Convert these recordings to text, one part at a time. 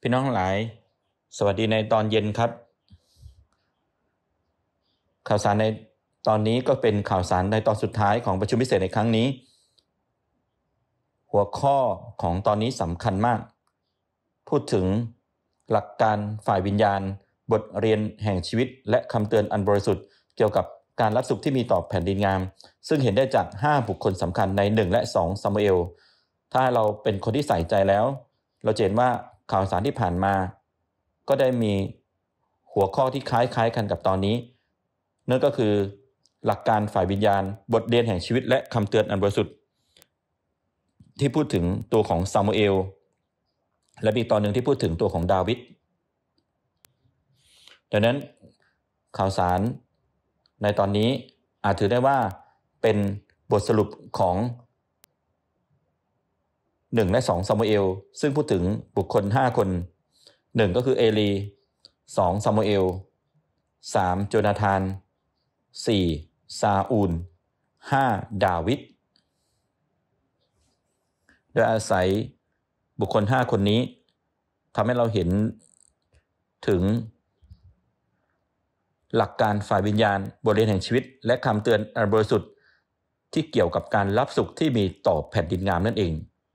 พี่น้องทั้งหลายสวัสดีในตอนเย็นครับข่าวสารในตอนนี้ก็เป็นข่าวสารในตอนสุดท้ายของประชุมพิเศษในครั้งนี้หัวข้อของตอนนี้สำคัญมากพูดถึงหลักการฝ่ายวิญญาณบทเรียนแห่งชีวิตและคำเตือนอันบริสุทธิ์เกี่ยวกับการรับสุขที่มีต่อแผ่นดินงามซึ่งเห็นได้จาก5บุคคลสำคัญใน1และ2ซามูเอลถ้าเราเป็นคนที่ใส่ใจแล้วเราเห็นว่าข่าวสารที่ผ่านมาก็ได้มีหัวข้อที่คล้ายๆกันกับตอนนี้นั่นก็คือหลักการฝ่ายวิญญาณบทเรียนแห่งชีวิตและคำเตือนอันบริสุทธิ์ที่พูดถึงตัวของซามูเอลและอีกตอนหนึ่งที่พูดถึงตัวของดาวิดดังนั้นข่าวสารในตอนนี้อาจถือได้ว่าเป็นบทสรุปของ1และ2ซามูเอลซึ่งพูดถึงบุคคล5คน1ก็คือเอลี2ซามูเอล3โจนาธาน4ซาอูล5ดาวิดโดยอาศัยบุคคล5คนนี้ทำให้เราเห็นถึงหลักการฝ่ายวิญญาณบทเรียนแห่งชีวิตและคำเตือนอันบริสุทธิ์ที่เกี่ยวกับการรับสุขที่มีต่อแผ่นดินงามนั่นเอง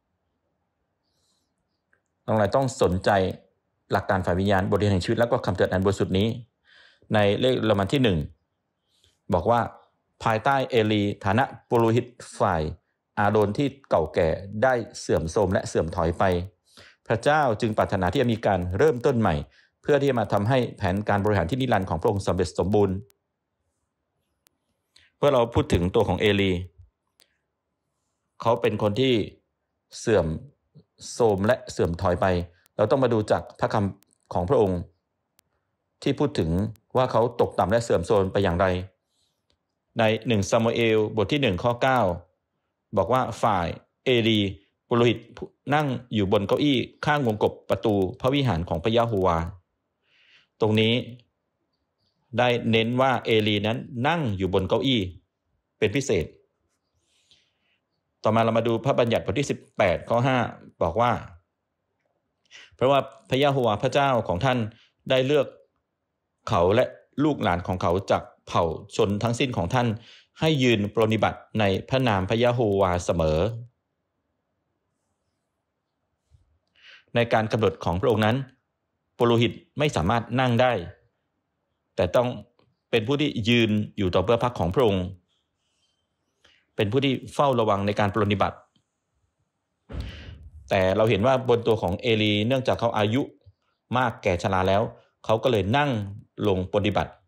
เราต้องสนใจหลักการฝ่ายวิญญาณบทเรียนแห่งชีวิตและก็คำเตือนอันบริสุทธิ์นี้ในเลขโรมันที่1บอกว่าภายใต้เอลีฐานะปุโรหิตฝ่ายอาโรนที่เก่าแก่ได้เสื่อมโทรมและเสื่อมถอยไปพระเจ้าจึงปรารถนาที่จะมีการเริ่มต้นใหม่เพื่อที่จะมาทำให้แผนการบริหารที่นิรันดร์ของพระองค์สำเร็จสมบูรณ์เมื่อเราพูดถึงตัวของเอลีเขาเป็นคนที่เสื่อมโทรมและเสื่อมถอยไปเราต้องมาดูจากพระคำของพระองค์ที่พูดถึงว่าเขาตกต่ำและเสื่อมโทรมไปอย่างไรใน1ซามูเอลบทที่1ข้อ9บอกว่าฝ่ายเอลีปุโรหิตนั่งอยู่บนเก้าอี้ข้างวงกบประตูพระวิหารของพระยะโฮวาตรงนี้ได้เน้นว่าเอลีนั้นนั่งอยู่บนเก้าอี้เป็นพิเศษต่อมาเรามาดูพระบัญญัติบทที่18ข้อ5บอกว่าเพราะว่าพระยะโฮวาพระเจ้าของท่านได้เลือกเขาและลูกหลานของเขาจากเผ่าชนทั้งสิ้นของท่านให้ยืนปรนนิบัติในพระนามพระยะโฮวาเสมอในการกำหนดของพระองค์นั้นปุโรหิตไม่สามารถนั่งได้แต่ต้องเป็นผู้ที่ยืนอยู่ต่อเบื้องพระของพระองค์เป็นผู้ที่เฝ้าระวังในการปรนนิบัติแต่เราเห็นว่าบนตัวของเอลีเนื่องจากเขาอายุมากแก่ชราแล้วเขาก็เลยนั่งลงปรนนิบัติ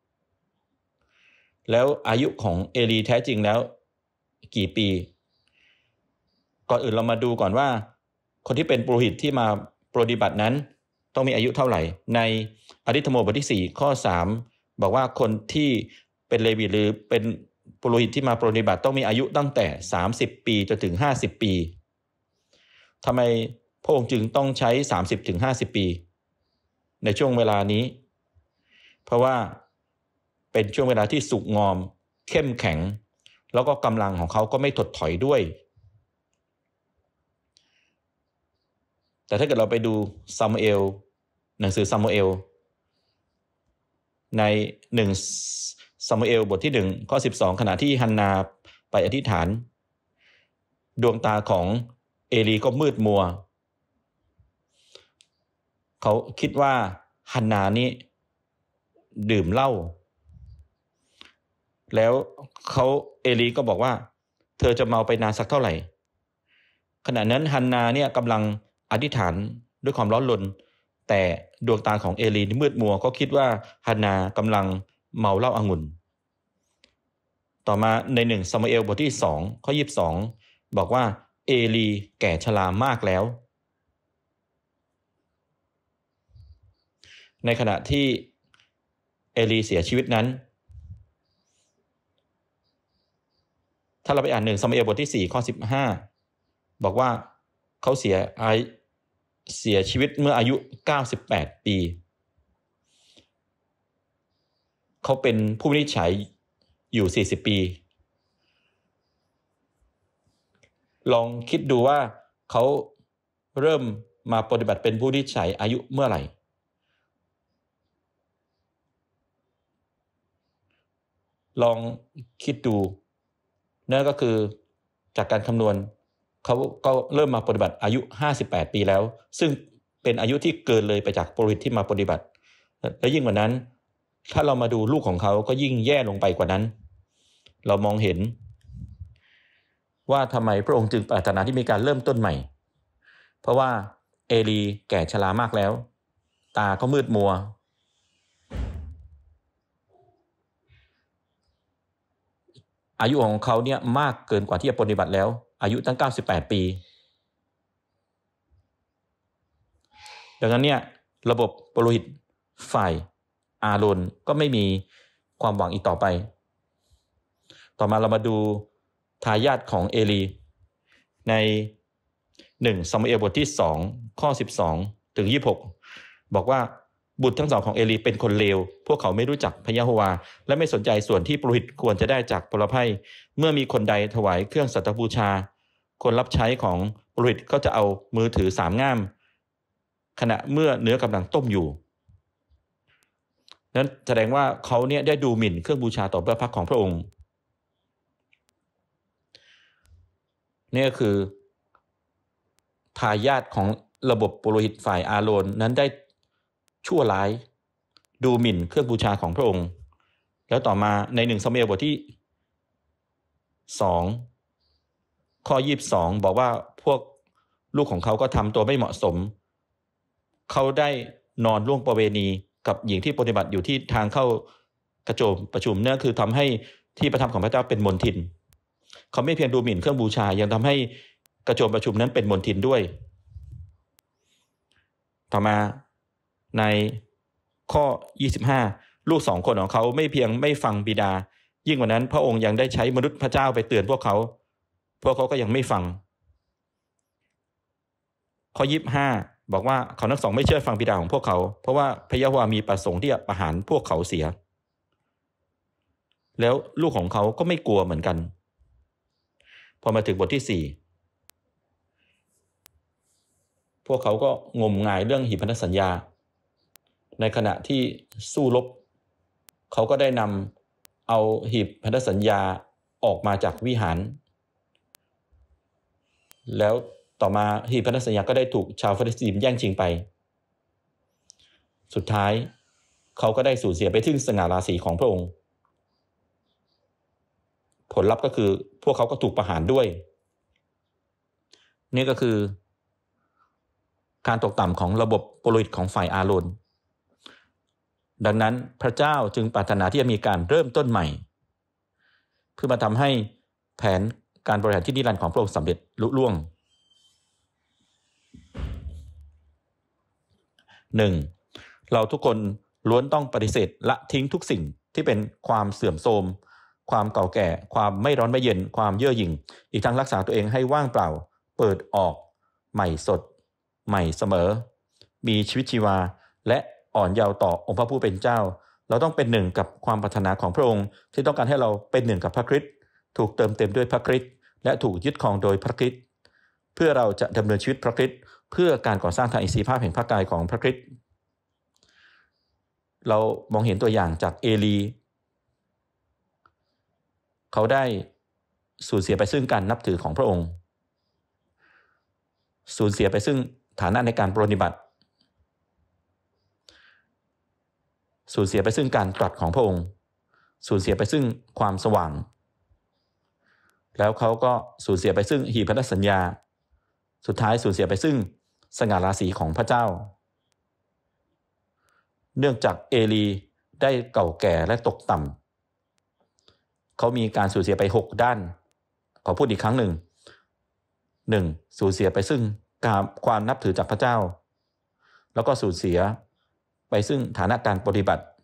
แล้วอายุของเอลีแท้จริงแล้วกี่ปีก่อนอื่นเรามาดูก่อนว่าคนที่เป็นปุโรหิตที่มาปรนนิบัตินั้นต้องมีอายุเท่าไหร่ในอาทิธโมบทที่4ข้อ3บอกว่าคนที่เป็นเลวีหรือเป็นปุโรหิตที่มาปรนนิบัติต้องมีอายุตั้งแต่30ปีจนถึง50ปีทำไมพระองค์จึงต้องใช้30ถึง50ปีในช่วงเวลานี้เพราะว่าเป็นช่วงเวลาที่สุกงอมเข้มแข็งแล้วก็กำลังของเขาก็ไม่ถดถอยด้วยแต่ถ้าเกิดเราไปดูซามูเอลหนังสือซามูเอลใน1ซามูเอลบทที่1ข้อ12ขณะที่ฮันนาไปอธิษฐานดวงตาของเอลีก็มืดมัวเขาคิดว่าฮันนานี้ดื่มเหล้าแล้วเอลีก็บอกว่าเธอจะเมาไปนานสักเท่าไหร่ขณะนั้นฮันนาเนี่ยกำลังอธิษฐานด้วยความร้อนรนแต่ดวงตาของเอลีมืดมัวก็คิดว่าฮันนากำลังเมาเหล้าองุ่นต่อมาใน1ซามูเอลบทที่2ข้อ22บอกว่าเอลีแก่ชรามากแล้วในขณะที่เอลีเสียชีวิตนั้นถ้าเราไปอ่าน1ซามูเอลบทที่4ข้อ15บอกว่าเขาเสียชีวิตเมื่ออายุ98ปีเขาเป็นผู้วินิจฉัยอยู่40ปีลองคิดดูว่าเขาเริ่มมาปฏิบัติเป็นผู้ที่ใช้อายุเมื่อไหร่ลองคิดดูนั่นก็คือจากการคำนวณเขาก็เริ่มมาปฏิบัติอายุ58 ปีแล้วซึ่งเป็นอายุที่เกินเลยไปจากปุโรหิตที่มาปฏิบัติและยิ่งกว่านั้นถ้าเรามาดูลูกของเขาก็ยิ่งแย่ลงไปกว่านั้นเรามองเห็นว่าทำไมพระองค์จึงปรารถนาที่มีการเริ่มต้นใหม่เพราะว่าเอลีแก่ชรามากแล้วตาก็มืดมัวอายุของเขาเนี่ยมากเกินกว่าที่จะปฏิบัติแล้วอายุตั้ง98 ปีดังนั้นเนี่ยระบบปุโรหิตฝ่ายอาโรนก็ไม่มีความหวังอีกต่อไปต่อมาเรามาดูทายาทของเอลีใน1ซามูเอลบทที่2ข้อ12ถึง26บอกว่าบุตรทั้งสองของเอลีเป็นคนเลวพวกเขาไม่รู้จักพระยะโฮวาและไม่สนใจส่วนที่ปุโรหิตควรจะได้จากผลไพ่เมื่อมีคนใดถวายเครื่องสัตว์บูชาคนรับใช้ของปุโรหิตก็จะเอามือถือ3 ง่ามขณะเมื่อเนื้อกำลังต้มอยู่นั้นแสดงว่าเขาเนี่ยได้ดูหมิ่นเครื่องบูชาต่อพระพักของพระองค์นี่ก็คือทายาทของระบบปุโรหิตฝ่ายอาโรนนั้นได้ชั่วร้ายดูหมิ่นเครื่องบูชาของพระองค์แล้วต่อมาใน1ซามูเอลบทที่2ข้อ22บอกว่าพวกลูกของเขาก็ทำตัวไม่เหมาะสมเขาได้นอนล่วงประเวณีกับหญิงที่ปฏิบัติอยู่ที่ทางเข้ากระโจมประชุมนั่นคือทำให้ที่ประทับของพระเจ้าเป็นมลทินเขาไม่เพียงดูหมิ่นเครื่องบูชายังทำให้กระโจมประชุมนั้นเป็นมลทินด้วยต่อมาในข้อ25ลูก2 คนของเขาไม่เพียงไม่ฟังบิดายิ่งกว่านั้นพระองค์ยังได้ใช้มนุษย์พระเจ้าไปเตือนพวกเขาก็ยังไม่ฟังข้อ25บอกว่าเขาทั้งสองไม่เชื่อฟังบิดาของพวกเขาเพราะว่าพระยะโฮวามีประสงค์ที่จะประหารพวกเขาเสียแล้วลูกของเขาก็ไม่กลัวเหมือนกันพอมาถึงบทที่4พวกเขาก็งมงายเรื่องหีบพันธสัญญาในขณะที่สู้รบเขาก็ได้นำเอาหีบพันธสัญญาออกมาจากวิหารแล้วต่อมาหีบพันธสัญญาก็ได้ถูกชาวฟิลิสตีนแย่งชิงไปสุดท้ายเขาก็ได้สูญเสียไปถึงสง่าราศีของพระองค์ผลลัพธ์ก็คือพวกเขาก็ถูกประหารด้วยนี่ก็คือการตกต่ำของระบบปุโรหิตของฝ่ายอาโรนดังนั้นพระเจ้าจึงปรารถนาที่จะมีการเริ่มต้นใหม่เพื่อมาทำให้แผนการบริหารที่นิรันดร์ของพระองค์สำเร็จลุล่วง 1. เราทุกคนล้วนต้องปฏิเสธละทิ้งทุกสิ่งที่เป็นความเสื่อมโทรมความเก่าแก่ความไม่ร้อนไม่เย็นความเย่อหยิ่งอีกทั้งรักษาตัวเองให้ว่างเปล่าเปิดออกใหม่สดใหม่เสมอมีชีวิตชีวาและอ่อนเยาว์ต่อองค์พระผู้เป็นเจ้าเราต้องเป็นหนึ่งกับความปรารถนาของพระองค์ที่ต้องการให้เราเป็นหนึ่งกับพระคริสต์ถูกเติมเต็มด้วยพระคริสต์และถูกยึดครองโดยพระคริสต์เพื่อเราจะดำเนินชีวิตพระคริสต์เพื่อการก่อสร้างทางอิสรีภาพแห่งพระกายของพระคริสต์เรามองเห็นตัวอย่างจากเอลีเขาได้สูญเสียไปซึ่งการนับถือของพระองค์สูญเสียไปซึ่งฐานะในการปฏิบัติสูญเสียไปซึ่งการตรัสของพระองค์สูญเสียไปซึ่งความสว่างแล้วเขาก็สูญเสียไปซึ่งหีบพันธสัญญาสุดท้ายสูญเสียไปซึ่งสง่าราศีของพระเจ้าเนื่องจากเอลีได้เก่าแก่และตกต่ำเขามีการสูญเสียไป6 ด้านขอพูดอีกครั้งหนึ่ง 1. สูญเสียไปซึ่งความนับถือจากพระเจ้าแล้วก็สูญเสียไปซึ่งฐานะการปฏิบัติ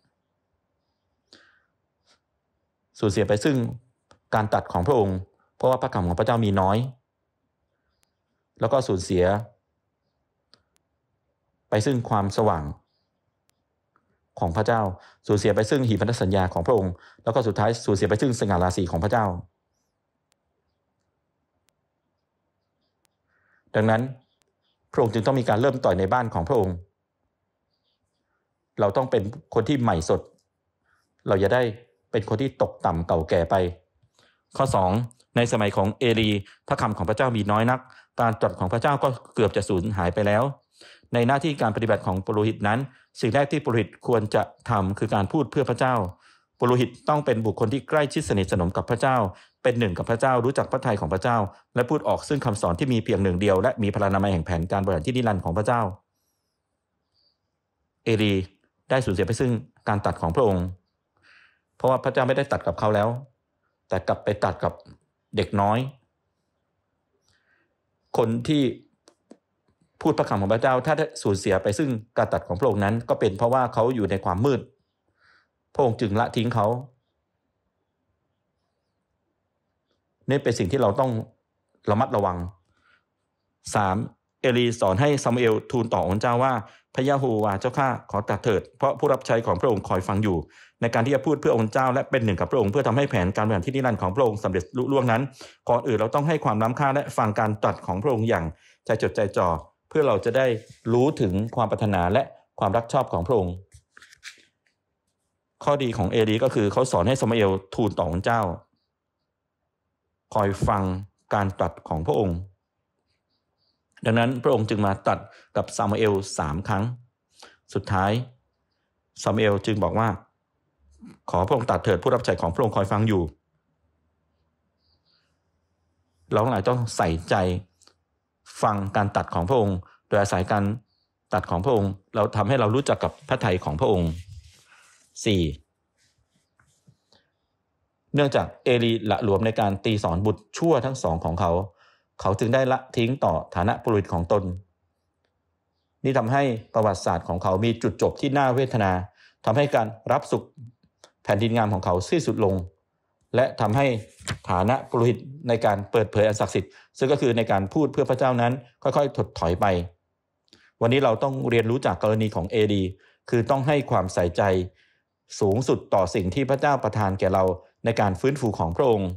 สูญเสียไปซึ่งการตรัสของพระองค์เพราะว่าพระคำของพระเจ้ามีน้อยแล้วก็สูญเสียไปซึ่งความสว่างของพระเจ้าสูญเสียไปซึ่งหีบพันธสัญญาของพระองค์แล้วก็สุดท้ายสูญเสียไปซึ่งสง่าราศีของพระเจ้าดังนั้นพระองค์จึงต้องมีการเริ่มต่อยในบ้านของพระองค์เราต้องเป็นคนที่ใหม่สดเราอย่าได้เป็นคนที่ตกต่ำเก่าแก่ไปข้อ2ในสมัยของเอลีพระคำของพระเจ้ามีน้อยนักการตรัสของพระเจ้าก็เกือบจะสูญหายไปแล้วในหน้าที่การปฏิบัติของปุโรหิตนั้นสิ่งแรกที่ปุโรหิตควรจะทำคือการพูดเพื่อพระเจ้าปุโรหิตต้องเป็นบุคคลที่ใกล้ชิดสนิทสนมกับพระเจ้าเป็นหนึ่งกับพระเจ้ารู้จักพระทัยของพระเจ้าและพูดออกซึ่งคำสอนที่มีเพียงหนึ่งเดียวและมีพลานามัยแห่งแผนการบริหารที่นิรันดร์ของพระเจ้าเอลีได้สูญเสียไปซึ่งการตัดของพระองค์เพราะว่าพระเจ้าไม่ได้ตัดกับเขาแล้วแต่กลับไปตัดกับเด็กน้อยคนที่พูดพระคำของพระเจ้าถ้าได้สูญเสียไปซึ่งการตัดของพระองค์นั้นก็เป็นเพราะว่าเขาอยู่ในความมืดพระองค์จึงละทิ้งเขานี่เป็นสิ่งที่เราต้องระมัดระวัง3เอลีสอนให้ซามูเอลทูลต่อองค์เจ้าว่าพระยะโฮวาห์เจ้าข้าขอตรัสเถิดเพราะผู้รับใช้ของพระองค์คอยฟังอยู่ในการที่จะพูดเพื่อองค์เจ้าและเป็นหนึ่งกับพระองค์เพื่อทำให้แผนการบริหารที่นิรันดร์ของพระองค์สำเร็จลุล่วงนั้นก่อนอื่นเราต้องให้ความล้ำค่าและฟังการตรัสของพระองค์อย่างใจจดใจจ่อเพื่อเราจะได้รู้ถึงความปรารถนาและความรักชอบของพระองค์ข้อดีของเอลีก็คือเขาสอนให้ซามูเอลทูลต่อองค์เจ้าคอยฟังการตรัสของพระองค์ดังนั้นพระองค์จึงมาตรัสกับซามูเอล3ครั้งสุดท้ายซามูเอลจึงบอกว่าขอพระองค์ตรัสเถิดผู้รับใช้ของพระองค์คอยฟังอยู่เราทั้งหลายต้องใส่ใจฟังการตรัสของพระองค์โดยอาศัยการตรัสของพระองค์เราทำให้เรารู้จักกับพระทัยของพระองค์4เนื่องจากเอลีละหลวมในการตีสอนบุตรชั่วทั้งสองของเขาจึงได้ละทิ้งต่อฐานะปุโรหิตของตนนี่ทำให้ประวัติศาสตร์ของเขามีจุดจบที่น่าเวทนาทำให้การรับสุขแผ่นดินงามของเขาสิ้นสุดลงและทำให้ฐานะปุโรหิตในการเปิดเผยอันศักดิ์สิทธิ์ซึ่งก็คือในการพูดเพื่อพระเจ้านั้นค่อยๆถดถอยไปวันนี้เราต้องเรียนรู้จากกรณีของเอลีคือต้องให้ความใส่ใจสูงสุดต่อสิ่งที่พระเจ้าประทานแก่เราในการฟื้นฟูของพระองค์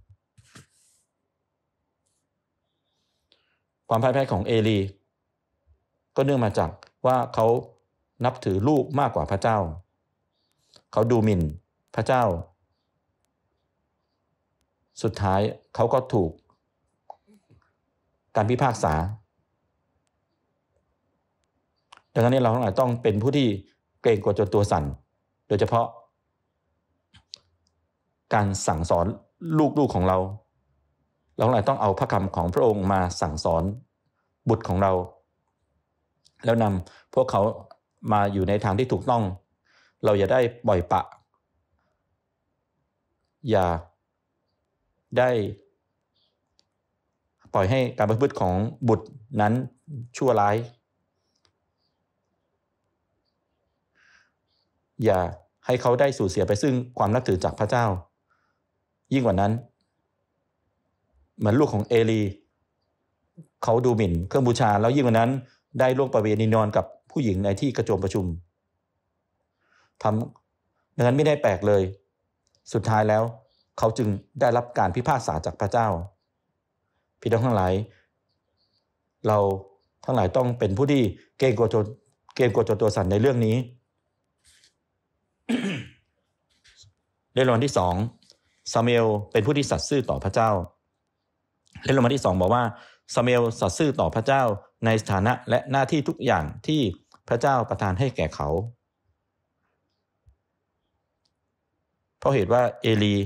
ความพ่ายแพ้ของเอลีก็เนื่องมาจากว่าเขานับถือลูกมากกว่าพระเจ้าเขาดูหมิ่นพระเจ้าสุดท้ายเขาก็ถูกการพิพากษาดังนั้นเราทั้งหลายต้องเป็นผู้ที่เกรงกลัวจนตัวสั่นโดยเฉพาะการสั่งสอนลูกๆของเราทั้งหลายต้องเอาพระคำของพระองค์มาสั่งสอนบุตรของเราแล้วนำพวกเขามาอยู่ในทางที่ถูกต้องเราอย่าได้ปล่อยปะอย่าได้ปล่อยให้การประพฤติของบุตรนั้นชั่วร้ายอย่าให้เขาได้สูญเสียไปซึ่งความนับถือจากพระเจ้ายิ่งกว่านั้นเหมือนลูกของเอลีเขาดูหมิ่นเครื่องบูชาแล้วยิ่งกว่านั้นได้ล่วงประเวณีนอนกับผู้หญิงในที่กระโจมประชุมดังนั้นไม่ได้แปลกเลยสุดท้ายแล้วเขาจึงได้รับการพิพากษาจากพระเจ้าพี่น้องทั้งหลายเราทั้งหลายต้องเป็นผู้ที่เกรงกลัวจนตัวสั่นในเรื่องนี้ ในตอนที่2ซามูเอลเป็นผู้ที่สัตย์ซื่อต่อพระเจ้าในตอนที่2บอกว่าซามูเอลสัตย์ซื่อต่อพระเจ้าในสถานะและหน้าที่ทุกอย่างที่พระเจ้าประทานให้แก่เขาเพราะเหตุว่าเอลี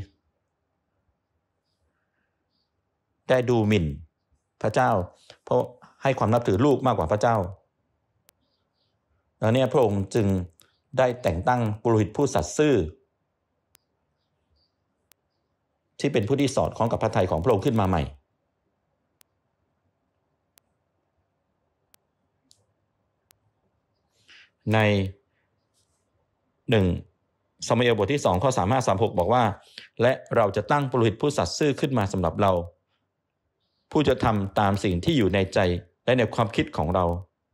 ได้ดูหมิ่นพระเจ้าเพราะให้ความนับถือลูกมากกว่าพระเจ้าแล้วเนี่ยพระองค์จึงได้แต่งตั้งปุโรหิตผู้สัตย์ซื่อที่เป็นผู้ที่สอดคล้องกับพระทัยของพระองค์ขึ้นมาใหม่ใน1ซามูเอลบทที่2ข้อ35-36บอกว่าและเราจะตั้งปุโรหิตผู้สัตย์ซื่อขึ้นมาสำหรับเราผู้จะทำตามสิ่งที่อยู่ในใจและในความคิดของเรา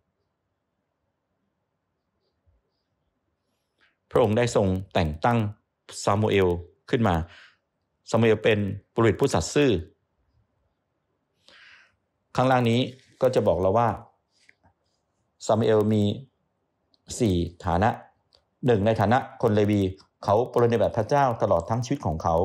พระองค์ได้ทรงแต่งตั้งซามูเอลขึ้นมาซามูเอลเป็นปุโรหิตผู้สัตย์ซื่อข้างล่างนี้ก็จะบอกเราว่าซามูเอลมี4ฐานะ1ในฐานะคนเลวีเขาปฏิบัติพระเจ้าตลอดทั้งชีวิตของเขา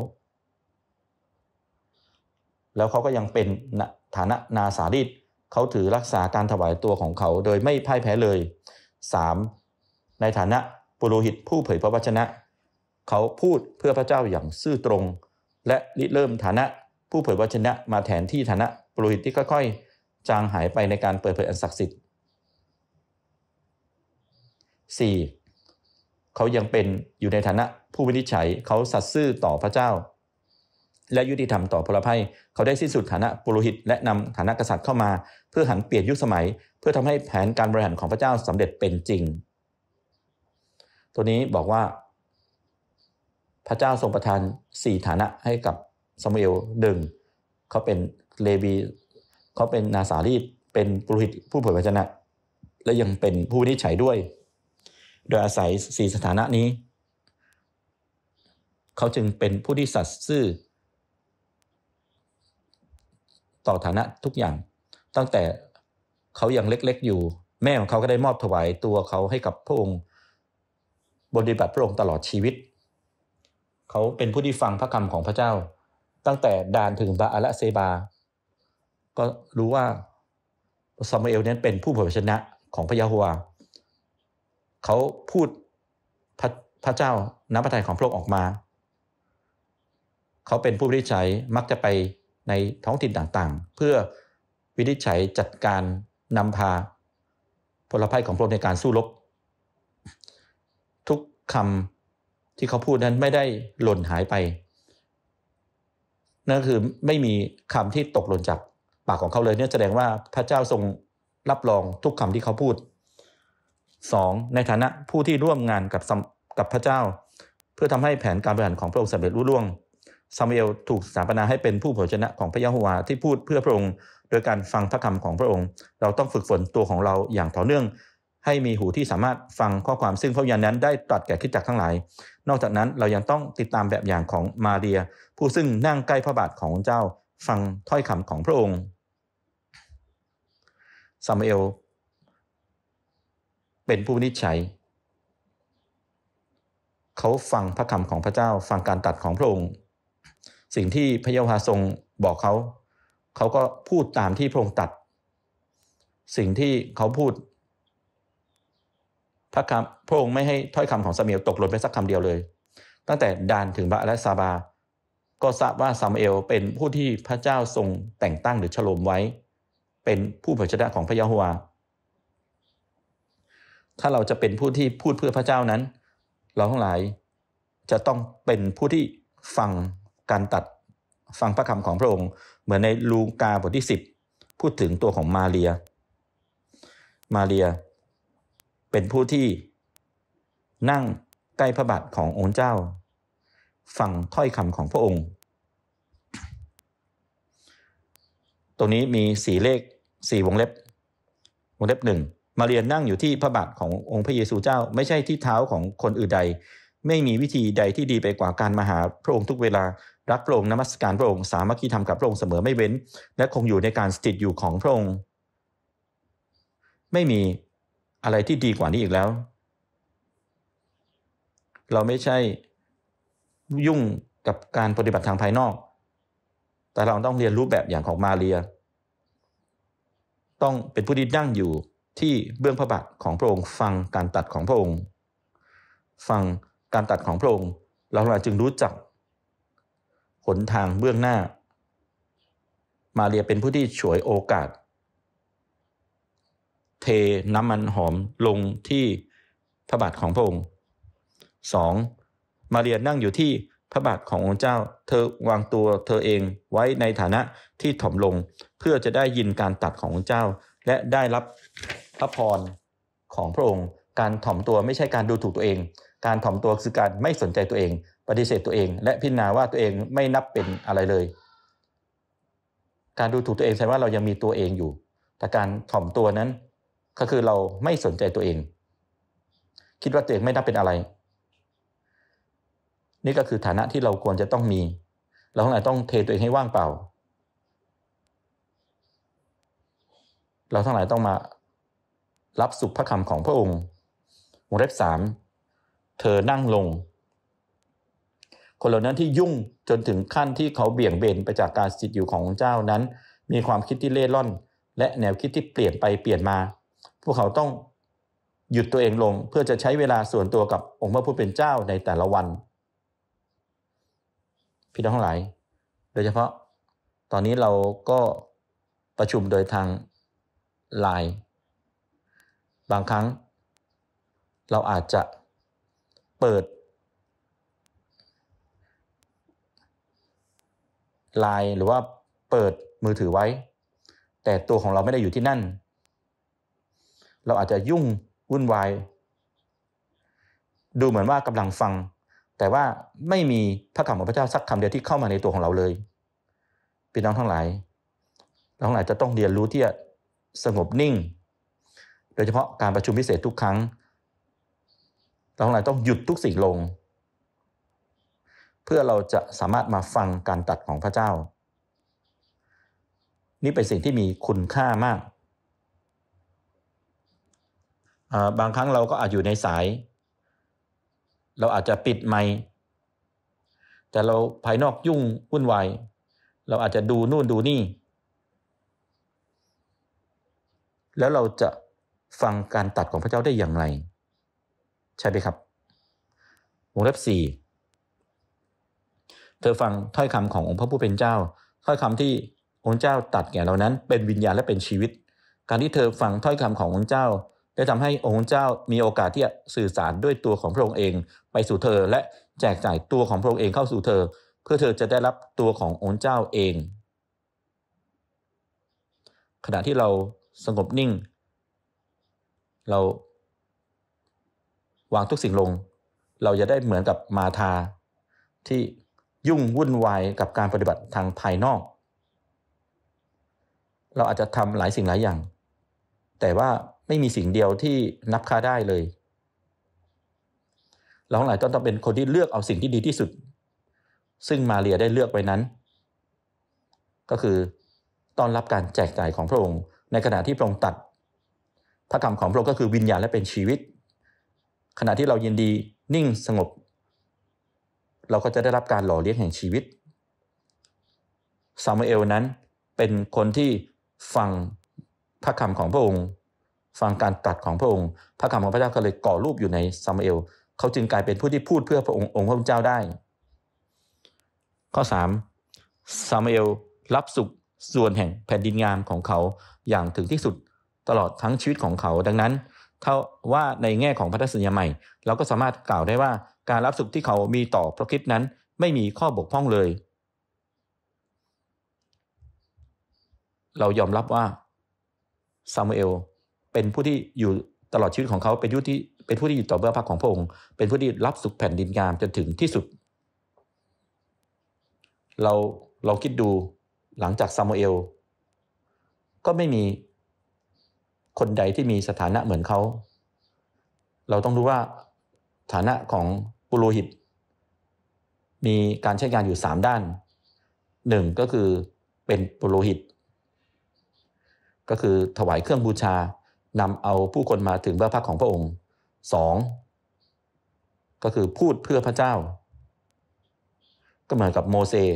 แล้วเขาก็ยังเป็นฐานะนาสาริตเขาถือรักษาการถวายตัวของเขาโดยไม่พ่ายแพ้เลย3ในฐานะปุโรหิตผู้เผยพระวจนะเขาพูดเพื่อพระเจ้าอย่างซื่อตรงและริเริ่มฐานะผู้เผยพระวจนะมาแทนที่ฐานะปุโรหิตที่ค่อยๆจางหายไปในการเปิดเผยอันศักดิ์สิทธิ์4เขายังเป็นอยู่ในฐานะผู้วินิจฉัยเขาสัตย์ซื่อต่อพระเจ้าและยุติธรรมต่อพลภัยเขาได้สิ้นสุดฐานะปุโรหิตและนำฐานะกษัตริย์เข้ามาเพื่อหันเปลี่ยนยุคสมัยเพื่อทำให้แผนการบริหารของพระเจ้าสำเร็จเป็นจริงตัวนี้บอกว่าพระเจ้าทรงประทาน4ฐานะให้กับซามูเอล1เขาเป็นเลวีเขาเป็นนาสารีตเป็นปุโรหิตผู้เผยพระวจนะและยังเป็นผู้วินิจฉัยด้วยโดยอาศัย4สถานะนี้เขาจึงเป็นผู้ที่สัตย์ซื่อต่อฐานะทุกอย่างตั้งแต่เขายังเล็กๆอยู่แม่ของเขาก็ได้มอบถวายตัวเขาให้กับพระองค์ปฏิบัติพระองค์ตลอดชีวิตเขาเป็นผู้ที่ฟังพระคำของพระเจ้าตั้งแต่ดานถึงบาอาละเซบาก็รู้ว่าซามูเอลนั้นเป็นผู้เผยพระวจนะของพระยะโฮวาห์เขาพูดพระเจ้าน้ำพระทัยของพระองค์ออกมาเขาเป็นผู้วินิจฉัยมักจะไปในท้องถิ่นต่างๆเพื่อวินิจฉัยจัดการนำพาพลภัยของพระองค์ในการสู้รบทุกคำที่เขาพูดนั้นไม่ได้หล่นหายไปนั่นคือไม่มีคำที่ตกหล่นจากปากของเขาเลยเนี่ยแสดงว่าพระเจ้าทรงรับรองทุกคำที่เขาพูด2ในฐานะผู้ที่ร่วมงานกับพระเจ้าเพื่อทำให้แผนการบริหารของพระองค์สำเร็จรุ่งเรืองซามูเอลถูกสถาปนาให้เป็นผู้เผยพระวจนะของพระยะโฮวาห์ที่พูดเพื่อพระองค์โดยการฟังพระคำของพระองค์เราต้องฝึกฝนตัวของเราอย่างต่อเนื่องให้มีหูที่สามารถฟังข้อความซึ่งพระวิญญาณนั้นได้ตรัสแก่คริสตจักรทั้งหลายนอกจากนั้นเรายังต้องติดตามแบบอย่างของมาเรียผู้ซึ่งนั่งใกล้พระบาทของเจ้าฟังถ้อยคำของพระองค์ซามูเอลเป็นผู้วินิจฉัยเขาฟังพระคำของพระเจ้าฟังการตรัสของพระองค์สิ่งที่พระยะโฮวาห์ทรงบอกเขาก็พูดตามที่พระองค์ตรัสสิ่งที่เขาพูดพระองค์ไม่ให้ถ้อยคำของซามูเอลตกหล่นไปสักคำเดียวเลยตั้งแต่ดานถึงบาอาละซาบาก็ทราบว่าซามูเอลเป็นผู้ที่พระเจ้าทรงแต่งตั้งหรือฉลมไว้เป็นผู้เผยพระวจนะของพระยะโฮวาห์ถ้าเราจะเป็นผู้ที่พูดเพื่อพระเจ้านั้นเราทั้งหลายจะต้องเป็นผู้ที่ฟังการตรัสฟังพระคำของพระองค์เหมือนในลูกาบทที่10พูดถึงตัวของมาเรียเป็นผู้ที่นั่งใกล้พระบาทขององค์เจ้าฟังถ้อยคำของพระองค์ตรงนี้มี4เลข4วงเล็บ1มาเรียนั่งอยู่ที่พระบาทขององค์พระเยซูเจ้าไม่ใช่ที่เท้าของคนอื่นใดไม่มีวิธีใดที่ดีไปกว่าการมาหาพระองค์ทุกเวลารักพระองค์นมัสการพระองค์สามัคคีธรรมกับพระองค์เสมอไม่เว้นและคงอยู่ในการสถิตอยู่ของพระองค์ไม่มีอะไรที่ดีกว่านี้อีกแล้วเราไม่ใช่ยุ่งกับการปฏิบัติทางภายนอกแต่เราต้องเรียนรู้แบบอย่างของมาเรียต้องเป็นผู้ที่นั่งอยู่ที่เบื้องพระบาทของพระองค์ฟังการตรัสของพระองค์ฟังการตรัสของพระองค์เราจึงรู้จักหนทางเบื้องหน้ามาเรียเป็นผู้ที่ฉวยโอกาสเทน้ำมันหอมลงที่พระบาทของพระองค์2มาเรียนั่งอยู่ที่พระบาทขององค์เจ้าเธอวางตัวเธอเองไว้ในฐานะที่ถ่อมลงเพื่อจะได้ยินการตรัสขององค์เจ้าและได้รับพระพรของพระองค์การถ่อมตัวไม่ใช่การดูถูกตัวเองการถ่อมตัวคือการไม่สนใจตัวเองปฏิเสธตัวเองและพิจารณาว่าตัวเองไม่นับเป็นอะไรเลยการดูถูกตัวเองแสดงว่าเรายังมีตัวเองอยู่แต่การถ่อมตัวนั้นก็คือเราไม่สนใจตัวเองคิดว่าตัวเองไม่นับเป็นอะไรนี่ก็คือฐานะที่เราควรจะต้องมีเราทั้งหลายต้องเทตัวเองให้ว่างเปล่าเราทั้งหลายต้องมารับสุขพระคำของพระองค์วงเล็บ3เธอนั่งลงคนเหล่านั้นที่ยุ่งจนถึงขั้นที่เขาเบี่ยงเบนไปจากการสถิตอยู่ของเจ้านั้นมีความคิดที่เล่ร่อนและแนวคิดที่เปลี่ยนไปเปลี่ยนมาพวกเขาต้องหยุดตัวเองลงเพื่อจะใช้เวลาส่วนตัวกับองค์พระผู้เป็นเจ้าในแต่ละวันพี่น้องทั้งหลายโดยเฉพาะตอนนี้เราก็ประชุมโดยทางไลน์บางครั้งเราอาจจะเปิดไลน์หรือว่าเปิดมือถือไว้แต่ตัวของเราไม่ได้อยู่ที่นั่นเราอาจจะยุ่งวุ่นวายดูเหมือนว่ากำลังฟังแต่ว่าไม่มีพระคำของพระเจ้าสักคำเดียวที่เข้ามาในตัวของเราเลยพี่น้องทั้งหลายเราทั้งหลายจะต้องเรียนรู้ที่จะสงบนิ่งโดยเฉพาะการประชุมพิเศษทุกครั้งเราทั้งหลายต้องหยุดทุกสิ่งลงเพื่อเราจะสามารถมาฟังการตรัสของพระเจ้านี่เป็นสิ่งที่มีคุณค่ามากบางครั้งเราก็อาจอยู่ในสายเราอาจจะปิดไมค์แต่เราภายนอกยุ่งวุ่นวายเราอาจจะดูนู่นดูนี่แล้วเราจะฟังการตรัสของพระเจ้าได้อย่างไรใช่ไหมครับวงเล็บ4เธอฟังถ้อยคำขององค์พระผู้เป็นเจ้าถ้อยคำที่องค์เจ้าตรัสแก่เรานั้นเป็นวิญญาณและเป็นชีวิตการที่เธอฟังถ้อยคำขององค์เจ้าได้ทำให้องค์เจ้ามีโอกาสที่จะสื่อสารด้วยตัวของพระองค์เองไปสู่เธอและแจกจ่ายตัวของพระองค์เองเข้าสู่เธอเพื่อเธอจะได้รับตัวขององค์เจ้าเองขณะที่เราสงบนิ่งเราวางทุกสิ่งลงเราจะได้เหมือนกับมาธาที่ยุ่งวุ่นวายกับการปฏิบัติทางภายนอกเราอาจจะทำหลายสิ่งหลายอย่างแต่ว่าไม่มีสิ่งเดียวที่นับค่าได้เลยเราทั้งหลายต้องเป็นคนที่เลือกเอาสิ่งที่ดีที่สุดซึ่งมาเรียได้เลือกไว้นั้นก็คือต้อนรับการแจกจ่ายของพระองค์ในขณะที่พระองค์ตรัสพระคำของพระองค์ก็คือวิญญาณและเป็นชีวิตขณะที่เรายินดีนิ่งสงบเราก็จะได้รับการหล่อเลี้ยงแห่งชีวิตซามูเอลนั้นเป็นคนที่ฟังพระคำของพระองค์ฟังการตรัสของพระองค์พระคำของพระเจ้าก็เลยก่อรูปอยู่ในซามูเอลเขาจึงกลายเป็นผู้ที่พูดเพื่อพระองค์พระเจ้าได้ข้อ3ซามูเอลรับสุขส่วนแห่งแผ่นดินงามของเขาอย่างถึงที่สุดตลอดทั้งชีวิตของเขาดังนั้นถ้าว่าในแง่ของพันธสัญญาใหม่เราก็สามารถกล่าวได้ว่าการรับสุขที่เขามีต่อพระคริสต์นั้นไม่มีข้อบกพร่องเลยเรายอมรับว่าซามูเอลเป็นผู้ที่อยู่ตลอดชีวิตของเขาเป็นผู้ที่อยู่ต่อเบื้องพระของพระองค์เป็นผู้ที่รับสุขแผ่นดินงามจนถึงที่สุดเราคิดดูหลังจากซามูเอลก็ไม่มีคนใดที่มีสถานะเหมือนเขาเราต้องรู้ว่าฐานะของปุโรหิตมีการใช้งานอยู่3ด้าน1ก็คือเป็นปุโรหิตก็คือถวายเครื่องบูชานำเอาผู้คนมาถึงพระพักของพระองค์2ก็คือพูดเพื่อพระเจ้าก็เหมือนกับโมเสส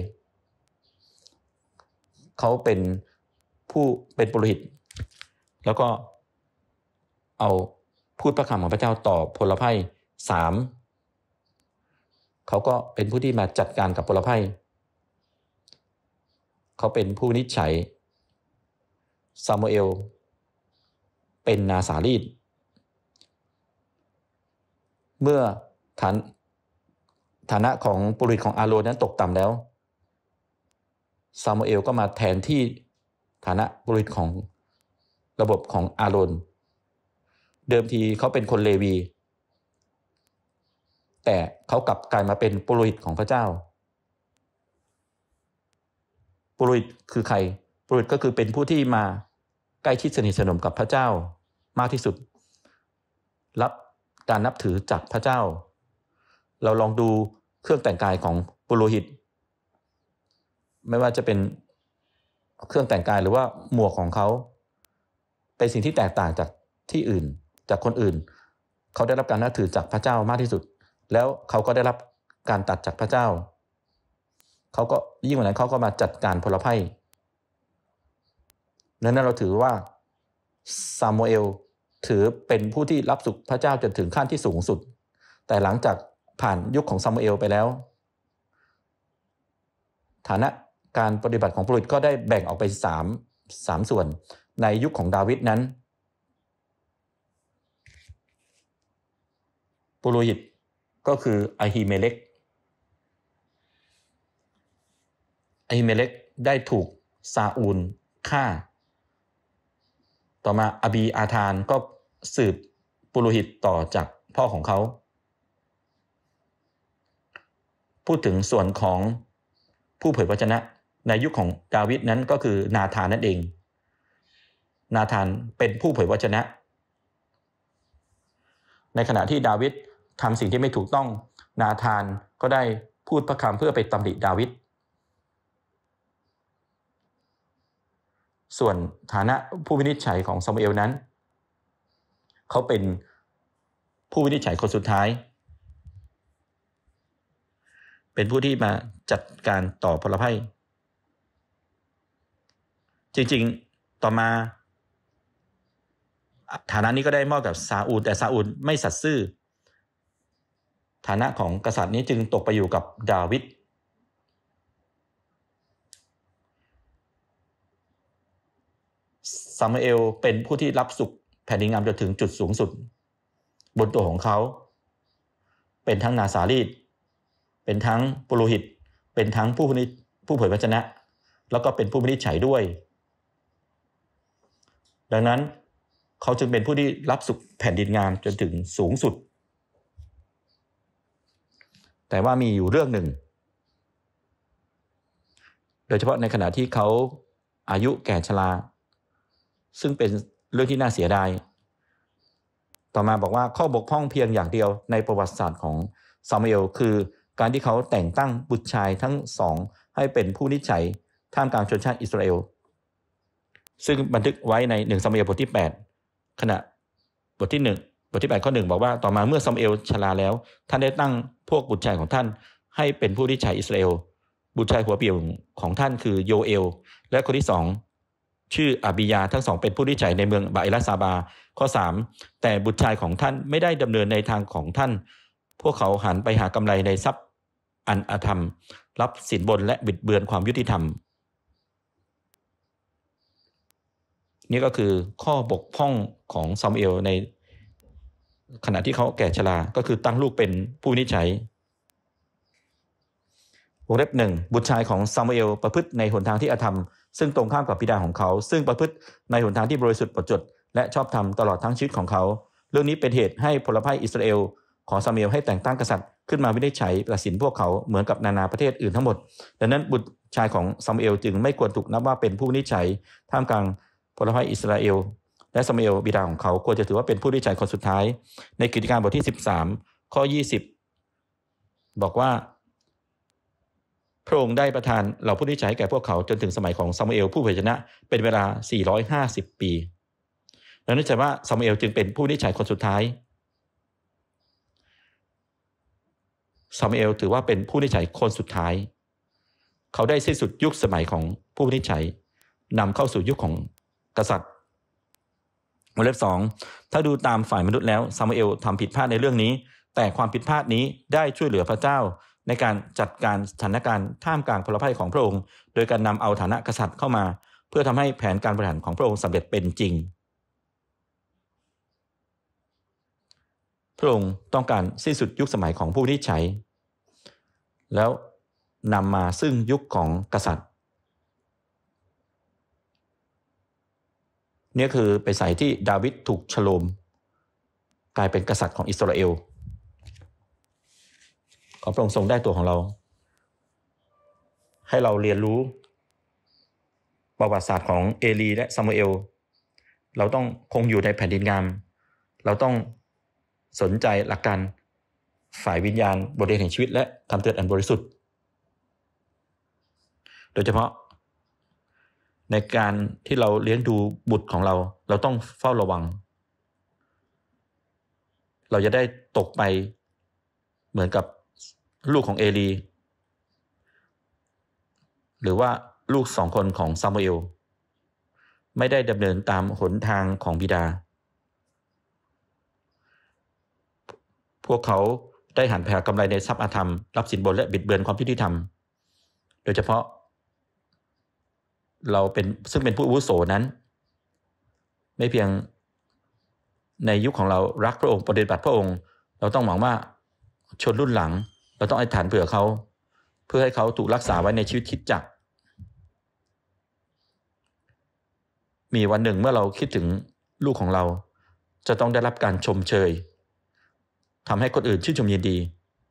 เขาเป็นปุโรหิตแล้วก็เอาพูดพระคำของพระเจ้าต่อพลภัย3เขาก็เป็นผู้ที่มาจัดการกับพลภัยเขาเป็นผู้วินิจฉัยซามูเอลเป็นนาสารีตเมื่อฐานะของปุโรหิตของอาโรนนั้นตกต่ำแล้วซามูเอลก็มาแทนที่ฐานะปุโรหิตของระบบของอาโรนเดิมทีเขาเป็นคนเลวีแต่เขากลับกลายมาเป็นปุโรหิตของพระเจ้าปุโรหิตคือใครปุโรหิตก็คือเป็นผู้ที่มาใกล้ชิดสนิทสนมกับพระเจ้ามากที่สุดรับการนับถือจากพระเจ้าเราลองดูเครื่องแต่งกายของปุโรหิตไม่ว่าจะเป็นเครื่องแต่งกายหรือว่าหมวกของเขาเป็นสิ่งที่แตกต่างจากที่อื่นจากคนอื่นเขาได้รับการนับถือจากพระเจ้ามากที่สุดแล้วเขาก็ได้รับการตัดจากพระเจ้าเขาก็ยิ่งกว่านั้นเขาก็มาจัดการพลภัยนั้นเราถือว่าซามูเอลถือเป็นผู้ที่รับสุขพระเจ้าจนถึงขั้นที่สูงสุดแต่หลังจากผ่านยุคของซามูเอลไปแล้วฐานะการปฏิบัติของปุโรหิตก็ได้แบ่งออกไป3ส่วนในยุคของดาวิดนั้นปุโรหิตก็คืออะฮิเมเลกได้ถูกซาอูลฆ่าต่อมาอบีอาธานก็สืบปุโรหิตต่อจากพ่อของเขาพูดถึงส่วนของผู้เผยพระวจนะในยุคของดาวิดนั้นก็คือนาธานนั่นเองนาธานเป็นผู้เผยพระวจนะในขณะที่ดาวิดทำสิ่งที่ไม่ถูกต้องนาธานก็ได้พูดพระคำเพื่อไปตำหนิดาวิดส่วนฐานะผู้วินิจฉัยของซามูเอลนั้นเขาเป็นผู้วินิจฉัยคนสุดท้ายเป็นผู้ที่มาจัดการต่อพลภัยจริงๆต่อมาฐานะนี้ก็ได้มอบกับซาอูลแต่ซาอูลไม่สัตย์ซื่อฐานะของกษัตริย์นี้จึงตกไปอยู่กับดาวิดซามูเอลเป็นผู้ที่รับสุขแผ่นดินงามจนถึงจุดสูงสุดบนตัวของเขาเป็นทั้งนาซารีตเป็นทั้งปุโรหิตเป็นทั้งผู้เผยพระวจนะแล้วก็เป็นผู้วินิจฉัยด้วยดังนั้นเขาจึงเป็นผู้ที่รับสุขแผ่นดินงามจนถึงสูงสุดแต่ว่ามีอยู่เรื่องหนึ่งโดยเฉพาะในขณะที่เขาอายุแก่ชราซึ่งเป็นเรื่องที่น่าเสียดายต่อมาบอกว่าข้อบกพร่องเพียงอย่างเดียวในประวัติศาสตร์ของซามูเอลคือการที่เขาแต่งตั้งบุตรชายทั้งสองให้เป็นผู้นิจฉัยท่ามกลางชนชาติอิสราเอลซึ่งบันทึกไว้ใน1ซามูเอลบทที่8ขณะบทที่8ข้อ1บอกว่าต่อมาเมื่อซามูเอลชราแล้วท่านได้ตั้งพวกบุตรชายของท่านให้เป็นผู้นิจฉัยอิสราเอลบุตรชายหัวเปี่ยวของท่านคือโยเอลและคนที่2ชื่ออาบิยาทั้งสองเป็นผู้นิจฉัยในเมืองบาเอลซาบาข้อ3แต่บุตรชายของท่านไม่ได้ดำเนินในทางของท่านพวกเขาหันไปหากำไรในทรัพย์อันอธรรมรับสินบนและบิดเบือนความยุติธรรมนี่ก็คือข้อบกพร่องของซามูเอลในขณะที่เขาแก่ชราก็คือตั้งลูกเป็นผู้วินิจฉัยวงเล็บ1บุตรชายของซามูเอลประพฤติในหนทางที่อธรรมซึ่งตรงข้ามกับบิดาของเขาซึ่งประพฤติในหนทางที่บริสุทธิ์หมดจดและชอบธรรมตลอดทั้งชีวิตของเขาเรื่องนี้เป็นเหตุให้พลภัยอิสราเอลขอซามูเอลให้แต่งตั้งกษัตริย์ขึ้นมาวินิจฉัยตัดสินพวกเขาเหมือนกับนานาประเทศอื่นทั้งหมดดังนั้นบุตรชายของซามูเอลจึงไม่ควรถูกนับว่าเป็นผู้วินิจฉัยท่ามกลางพลภัยอิสราเอลและซามูเอลบิดาของเขาควรจะถือว่าเป็นผู้วินิจฉัยคนสุดท้ายในกิจการบทที่13ข้อ20บอกว่าพระองค์ได้ประทานเหล่าผู้วินิจฉัยแก่พวกเขาจนถึงสมัยของซามูเอลผู้เผยชนะเป็นเวลา450ปีดังนั้นจะว่าซามูเอลจึงเป็นผู้วินิจฉัยคนสุดท้ายซามูเอลถือว่าเป็นผู้วินิจฉัยคนสุดท้ายเขาได้สิ้นสุดยุคสมัยของผู้วินิจฉัยนำเข้าสู่ยุคของกษัตริย์วงเล็บ2ถ้าดูตามฝ่ายมนุษย์แล้วซามูเอลทำผิดพลาดในเรื่องนี้แต่ความผิดพลาดนี้ได้ช่วยเหลือพระเจ้าในการจัดการสถานการณ์ท่ามกลางพลภัยของพระองค์โดยการนำเอาฐานะกษัตริย์เข้ามาเพื่อทำให้แผนการบริหารของพระองค์สำเร็จเป็นจริงพระองค์ต้องการสิ้นสุดยุคสมัยของผู้วินิจฉัยแล้วนำมาซึ่งยุคของกษัตริย์นี่คือเป็นสายที่ดาวิดถูกฉโลมกลายเป็นกษัตริย์ของอิสราเอลขอพระองค์ทรงได้ตัวของเราให้เราเรียนรู้ประวัติศาสตร์ของเอลีและซามูเอลเราต้องคงอยู่ในแผ่นดินงามเราต้องสนใจหลักการฝ่ายวิญญาณบทเรียนแห่งชีวิตและคำเตือนอันบริสุทธิ์โดยเฉพาะในการที่เราเลี้ยงดูบุตรของเราเราต้องเฝ้าระวังเราจะได้ตกไปเหมือนกับลูกของเอลีหรือว่าลูก2 คนของซามูเอลไม่ได้ดำเนินตามหนทางของบิดาพวกเขาได้หันแผ่กำไรในทรัพย์อาธรรมรับสินบนและบิดเบือนความยุติธรรมโดยเฉพาะเราซึ่งเป็นผู้อาวุโสนั้นไม่เพียงในยุคของเรารักพระองค์ปฏิบัติพระองค์เราต้องหวังว่าชนรุ่นหลังเราต้องอธิษฐานเผื่อเขาเพื่อให้เขาถูกรักษาไว้ในชีวิตคริสตจักรมีวันหนึ่งเมื่อเราคิดถึงลูกของเราจะต้องได้รับการชมเชยทำให้คนอื่นชื่นชมยินดี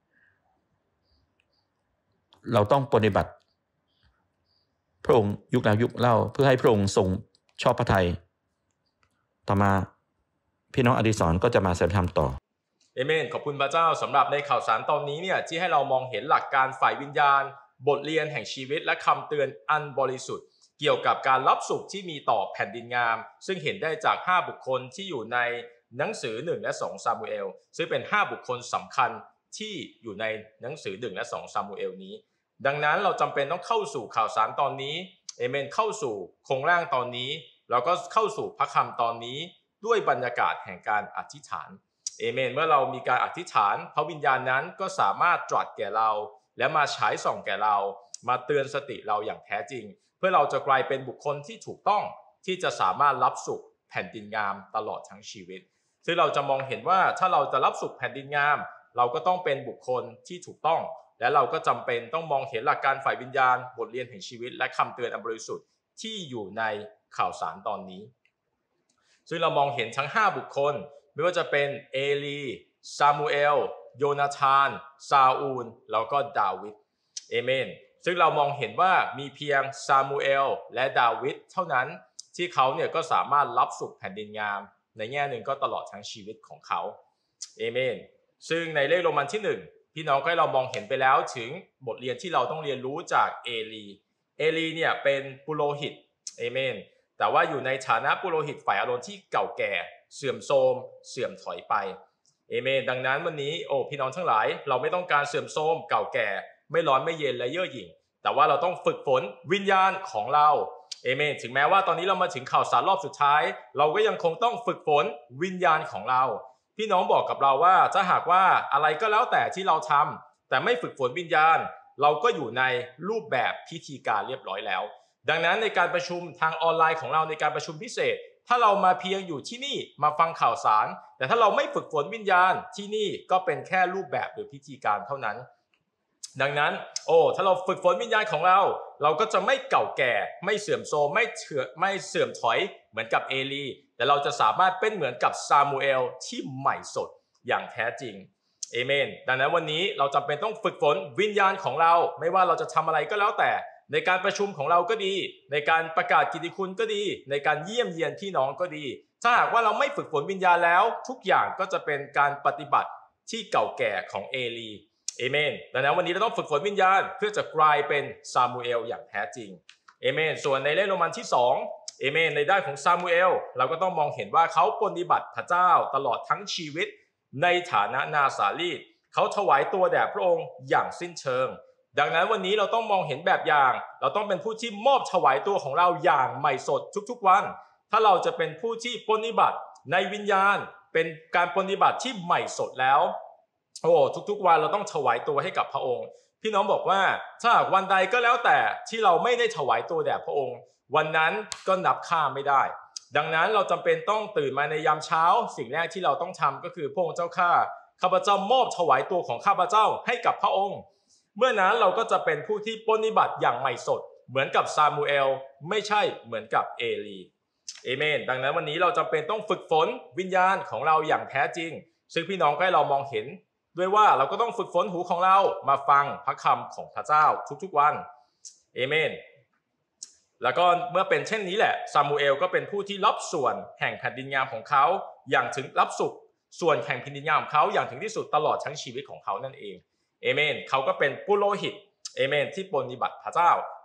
เราต้องปฏิบัติพระองค์ยุคแล้วยุคเล่าเพื่อให้พระองค์ทรงชอบพระทัยต่อมาพี่น้องอดิศรก็จะมาแสดงธรรมต่อเอเมนขอบคุณพระเจ้าสำหรับในข่าวสารตอนนี้เนี่ยที่ให้เรามองเห็นหลักการฝ่ายวิญญาณบทเรียนแห่งชีวิตและคำเตือนอันบริสุทธิ์เกี่ยวกับการรับสุขที่มีต่อแผ่นดินงามซึ่งเห็นได้จาก5บุคคลที่อยู่ในหนังสือ1และ2ซามูเอลซึ่งเป็น5บุคคลสำคัญที่อยู่ในหนังสือ1และ2ซามูเอลนี้ดังนั้นเราจำเป็นต้องเข้าสู่ข่าวสารตอนนี้เอเมนเข้าสู่โครงร่างตอนนี้เราก็เข้าสู่พระคำตอนนี้ด้วยบรรยากาศแห่งการอธิษฐานเอเมนเมื่อเรามีการอธิษฐานพระวิญญาณนั้นก็สามารถตรัสแก่เราและมาฉายส่องแก่เรามาเตือนสติเราอย่างแท้จริงเพื่อเราจะกลายเป็นบุคคลที่ถูกต้องที่จะสามารถรับสุขแผ่นดินงามตลอดทั้งชีวิตซึ่งเราจะมองเห็นว่าถ้าเราจะรับสุขแผ่นดินงามเราก็ต้องเป็นบุคคลที่ถูกต้องและเราก็จำเป็นต้องมองเห็นหลักการฝ่ายวิญญาณบทเรียนแห่งชีวิตและคำเตือนอันบริสุทธิ์ที่อยู่ในข่าวสารตอนนี้ซึ่งเรามองเห็นทั้ง5บุคคลไม่ว่าจะเป็นเอลีซามูเอลโยนาธานซาอูลแล้วก็ดาวิดเอเมนซึ่งเรามองเห็นว่ามีเพียงซามูเอลและดาวิดเท่านั้นที่เขาเนี่ยก็สามารถรับสุขแผ่นดินงามในแง่หนึ่งก็ตลอดทั้งชีวิตของเขาเอเมนซึ่งในเลขโรมันที่1พี่น้องก็ให้เรามองเห็นไปแล้วถึงบทเรียนที่เราต้องเรียนรู้จากเอลีเนี่ยเป็นปุโรหิตเอเมนแต่ว่าอยู่ในฐานะปุโรหิตฝ่ายอารมณ์ที่เก่าแก่เสื่อมโทรมเสื่อมถอยไปเอเมนดังนั้นวันนี้พี่น้องทั้งหลายเราไม่ต้องการเสื่อมโทรมเก่าแก่ไม่ร้อนไม่เย็นและเย่อหยิ่งแต่ว่าเราต้องฝึกฝนวิญญาณของเราเอเมนถึงแม้ว่าตอนนี้เรามาถึงข่าวสารรอบสุดท้ายเราก็ยังคงต้องฝึกฝนวิญญาณของเราพี่น้องบอกกับเราว่าถ้าหากว่าอะไรก็แล้วแต่ที่เราทำแต่ไม่ฝึกฝนวิญญาณเราก็อยู่ในรูปแบบพิธีการเรียบร้อยแล้วดังนั้นในการประชุมทางออนไลน์ของเราในการประชุมพิเศษถ้าเรามาเพียงอยู่ที่นี่มาฟังข่าวสารแต่ถ้าเราไม่ฝึกฝนวิญญาณที่นี่ก็เป็นแค่รูปแบบหรือพิธีการเท่านั้นดังนั้นถ้าเราฝึกฝนวิญญาณของเราก็จะไม่เก่าแก่ไม่เสื่อมโทรมไม่เสื่อมถอยเหมือนกับเอลีแต่เราจะสามารถเป็นเหมือนกับซามูเอลที่ใหม่สดอย่างแท้จริงเอเมนดังนั้นวันนี้เราจำเป็นต้องฝึกฝนวิญญาณของเราไม่ว่าเราจะทำอะไรก็แล้วแต่ในการประชุมของเราก็ดีในการประกาศกิตติคุณก็ดีในการเยี่ยมเยียนพี่น้องก็ดีถ้าหากว่าเราไม่ฝึกฝนวิญญาณแล้วทุกอย่างก็จะเป็นการปฏิบัติที่เก่าแก่ของเอลีเอเมนดังนั้นวันนี้เราต้องฝึกฝนวิญญาณเพื่อจะกลายเป็นซามูเอลอย่างแท้จริงเอเมนส่วนในเลขโรมันที่2เอเมนในด้านของซามูเอลเราก็ต้องมองเห็นว่าเขาปฏิบัติพระเจ้าตลอดทั้งชีวิตในฐานะนาสาลีดเขาถวายตัวแด่พระองค์อย่างสิ้นเชิงดังนั้นวันนี้เราต้องมองเห็นแบบอย่างเราต้องเป็นผู้ที่มอบถวายตัวของเราอย่างใหม่สดทุกๆวันถ้าเราจะเป็นผู้ที่ปฏิบัติในวิญญาณเป็นการปฏิบัติที่ใหม่สดแล้วทุกๆวันเราต้องถวายตัวให้กับพระองค์พี่น้องบอกว่าถ้าวันใดก็แล้วแต่ที่เราไม่ได้ถวายตัวแด่พระองค์วันนั้นก็นับค่าไม่ได้ดังนั้นเราจำเป็นต้องตื่นมาในยามเช้าสิ่งแรกที่เราต้องทำก็คือพระองค์เจ้าข้าพเจ้ามอบถวายตัวของข้าพเจ้าให้กับพระองค์เมื่อนั้นเราก็จะเป็นผู้ที่ปฏิบัติอย่างใหม่สดเหมือนกับซามูเอลไม่ใช่เหมือนกับเอลีเอเมนดังนั้นวันนี้เราจำเป็นต้องฝึกฝนวิญญาณของเราอย่างแท้จริงซึ่งพี่น้องให้เรามองเห็นด้วยว่าเราก็ต้องฝึกฝนหูของเรามาฟังพระคำของพระเจ้าทุกๆวันเอเมนแล้วก็เมื่อเป็นเช่นนี้แหละซามูเอลก็เป็นผู้ที่รับส่วนแห่งแผ่นดินงามของเขาอย่างถึงรับสุขส่วนแห่งแผ่นดินงามของเขาอย่างถึงที่สุดตลอดทั้งชีวิตของเขานั่นเองเอเมนเขาก็เป็นปุโรหิตเอเมนที่ปฏิบัติพระเจ้า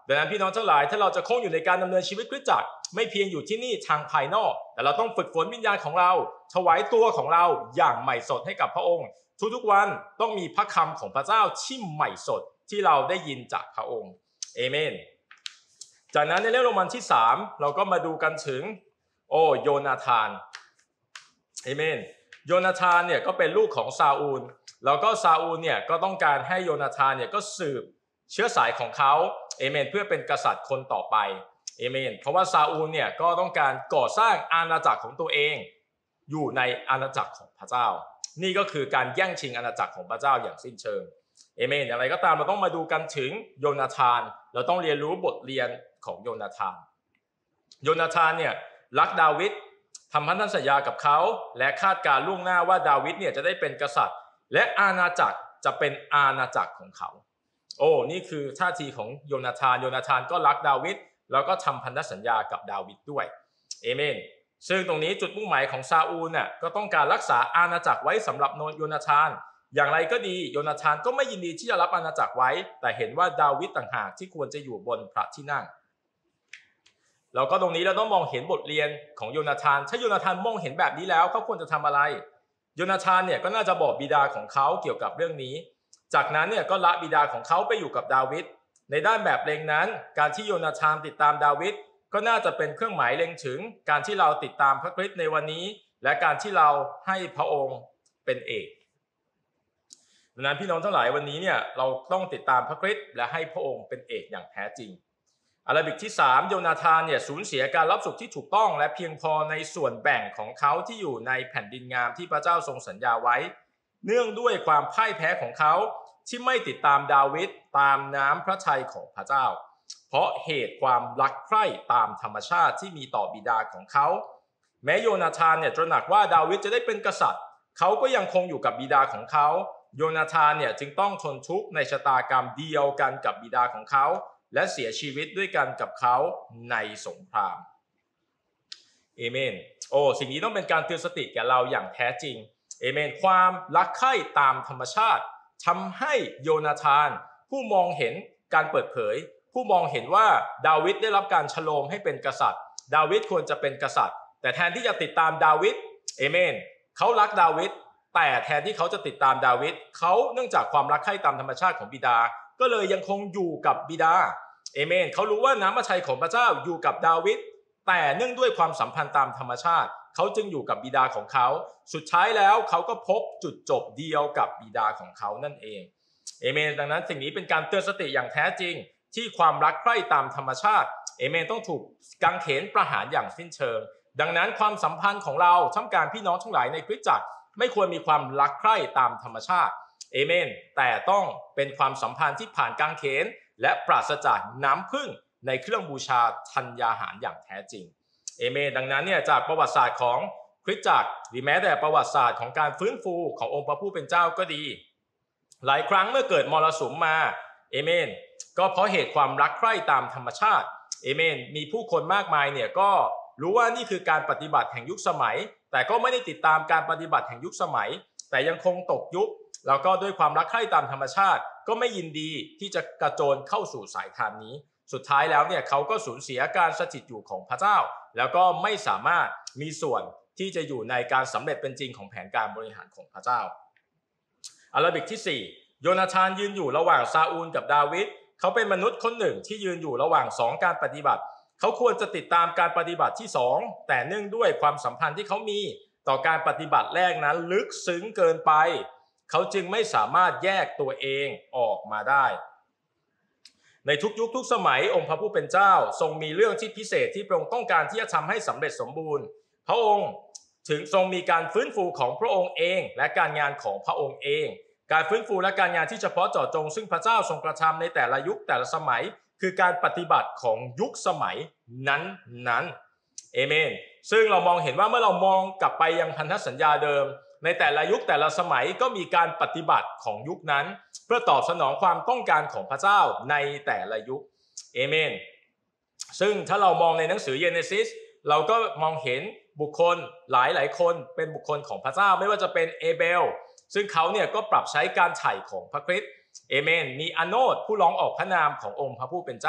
ดังนั้นพี่น้องทั้งหลายถ้าเราจะคงอยู่ในการดำเนินชีวิตคริสตจักรไม่เพียงอยู่ที่นี่ทางภายนอกแต่เราต้องฝึกฝนวิญญาณของเราถวายตัวของเราอย่างใหม่สดให้กับพระองค์ทุกๆวันต้องมีพระคำของพระเจ้าที่ใหม่สดที่เราได้ยินจากพระองค์เอเมนจากนั้นในเรื่องโรมันที่3เราก็มาดูกันถึงโยนาธานเอเมนโยนาธานเนี่ยก็เป็นลูกของซาอูลแล้วก็ซาอูลเนี่ยก็ต้องการให้โยนาธานเนี่ยก็สืบเชื้อสายของเขาเอเมนเพื่อเป็นกษัตริย์คนต่อไปเอเมนเพราะว่าซาอูลเนี่ยก็ต้องการก่อสร้างอาณาจักรของตัวเองอยู่ในอาณาจักรของพระเจ้านี่ก็คือการแย่งชิงอาณาจักรของพระเจ้าอย่างสิ้นเชิงเอเมนอย่างไรก็ตามเราต้องมาดูกันถึงโยนาธานเราต้องเรียนรู้บทเรียนของโยนาธานเนี่ยรักดาวิดทำพันธสัญญากับเขาและคาดการล่วงหน้าว่าดาวิดเนี่ยจะได้เป็นกษัตริย์และอาณาจักรจะเป็นอาณาจักรของเขานี่คือท่าทีของโยนาธานก็รักดาวิดแล้วก็ทำพันธสัญญากับดาวิดด้วยเอเมนซึ่งตรงนี้จุดมุ่งหมายของซาอูลเนี่ยก็ต้องการรักษาอาณาจักรไว้สำหรับโยนาธานอย่างไรก็ดีโยนาธานก็ไม่ยินดีที่จะรับอาณาจักรไว้แต่เห็นว่าดาวิดต่างหากที่ควรจะอยู่บนพระที่นั่งแล้วก็ตรงนี้เราต้องมองเห็นบทเรียนของโยนาธานถ้าโยนาธานมองเห็นแบบนี้แล้วเขาควรจะทำอะไรโยนาธานเนี่ยก็น่าจะบอกบิดาของเขาเกี่ยวกับเรื่องนี้จากนั้นเนี่ยก็ละบิดาของเขาไปอยู่กับดาวิดในด้านแบบเล็งนั้นการที่โยนาธานติดตามดาวิดก็น่าจะเป็นเครื่องหมายเล็งถึงการที่เราติดตามพระคริสต์ในวันนี้และการที่เราให้พระองค์เป็นเอกดังนั้นพี่น้องทั้งหลายวันนี้เนี่ยเราต้องติดตามพระคริสต์และให้พระองค์เป็นเอกอย่างแท้จริงอาราบิกที่3โยนาธานเนี่ยสูญเสียการรับสุขที่ถูกต้องและเพียงพอในส่วนแบ่งของเขาที่อยู่ในแผ่นดินงามที่พระเจ้าทรงสัญญาไว้เนื่องด้วยความพ่ายแพ้ของเขาที่ไม่ติดตามดาวิดตามน้ำพระทัยของพระเจ้าเพราะเหตุความรักใคร่ตามธรรมชาติที่มีต่อบิดาของเขาแม้โยนาธานเนี่ยตระหนักว่าดาวิดจะได้เป็นกษัตริย์เขาก็ยังคงอยู่กับบิดาของเขาโยนาธานเนี่ยจึงต้องทนทุกข์ในชะตากรรมเดียวกันกับบิดาของเขาและเสียชีวิตด้วยกันกับเขาในสงครามเอเมนสิ่งนี้ต้องเป็นการเตือนสติแก่เราอย่างแท้จริงเอเมนความรักใคร่ตามธรรมชาติทำให้โยนาธานผู้มองเห็นการเปิดเผยผู้มองเห็นว่าดาวิดได้รับการฉโลมให้เป็นกษัตริย์ดาวิดควรจะเป็นกษัตริย์แต่แทนที่จะติดตามดาวิดเอเมนเขารักดาวิดแต่แทนที่เขาจะติดตามดาวิดเขาเนื่องจากความรักใคร่ตามธรรมชาติของบิดาก็เลยยังคงอยู่กับบิดาเอเมนเขารู้ว่าน้ำพระทัยของพระเจ้าอยู่กับดาวิดแต่เนื่องด้วยความสัมพันธ์ตามธรรมชาติเขาจึงอยู่กับบิดาของเขาสุดท้ายแล้วเขาก็พบจุดจบเดียวกับบิดาของเขานั่นเองเอเมนดังนั้นสิ่งนี้เป็นการเตือนสติอย่างแท้จริงที่ความรักใคร่ตามธรรมชาติเอเมนต้องถูกกังเขนประหารอย่างสิ้นเชิงดังนั้นความสัมพันธ์ของเราท่ามกลางพี่น้องทั้งหลายในคริสตจักรไม่ควรมีความรักใคร่ตามธรรมชาติเอเมนแต่ต้องเป็นความสัมพันธ์ที่ผ่านกังเขนและปราศจากน้ำผึ้งในเครื่องบูชาธัญญาหารอย่างแท้จริงเอเมนดังนั้นเนี่ยจากประวัติศาสตร์ของคริสตจักรหรือแม้แต่ประวัติศาสตร์ของการฟื้นฟูขององค์พระผู้เป็นเจ้าก็ดีหลายครั้งเมื่อเกิดมรสุมมาเอเมนก็เพราะเหตุความรักใคร่ตามธรรมชาติเอเมนมีผู้คนมากมายเนี่ยก็รู้ว่านี่คือการปฏิบัติแห่งยุคสมัยแต่ก็ไม่ได้ติดตามการปฏิบัติแห่งยุคสมัยแต่ยังคงตกยุคแล้วก็ด้วยความรักใคร่ตามธรรมชาติก็ไม่ยินดีที่จะกระโจนเข้าสู่สายทานนี้สุดท้ายแล้วเนี่ยเขาก็สูญเสียการสถิตอยู่ของพระเจ้าแล้วก็ไม่สามารถมีส่วนที่จะอยู่ในการสำเร็จเป็นจริงของแผนการบริหารของพระเจ้าอาราบิกที่4โยนาธานยืนอยู่ระหว่างซาอูลกับดาวิดเขาเป็นมนุษย์คนหนึ่งที่ยืนอยู่ระหว่าง2การปฏิบัติเขาควรจะติดตามการปฏิบัติที่2แต่เนื่องด้วยความสัมพันธ์ที่เขามีต่อการปฏิบัติแรกนั้นลึกซึ้งเกินไปเขาจึงไม่สามารถแยกตัวเองออกมาได้ในทุกยุคทุกสมัยองค์พระผู้เป็นเจ้าทรงมีเรื่องที่พิเศษที่พระองค์ต้องการที่จะทำให้สำเร็จสมบูรณ์พระองค์ถึงทรงมีการฟื้นฟูของพระองค์เองและการงานของพระองค์เองการฟื้นฟูและการงานที่เฉพาะเจาะจงซึ่งพระเจ้าทรงกระทำในแต่ละยุคแต่ละสมัยคือการปฏิบัติของยุคสมัยนั้นเอเมนซึ่งเรามองเห็นว่าเมื่อเรามองกลับไปยังพันธสัญญาเดิมในแต่ละยุคแต่ละสมัยก็มีการปฏิบัติของยุคนั้นเพื่อตอบสนองความต้องการของพระเจ้าในแต่ละยุคเอเมนซึ่งถ้าเรามองในหนังสือเยเนซิสเราก็มองเห็นบุคคลหลายคนเป็นบุคคลของพระเจ้าไม่ว่าจะเป็นเอเบลซึ่งเขาเนี่ยก็ปรับใช้การไถ่ของพระคริสต์เอเมนมีอาโนดผู้ร้องออกพระนามขององค์พระผู้เป็นเจ้า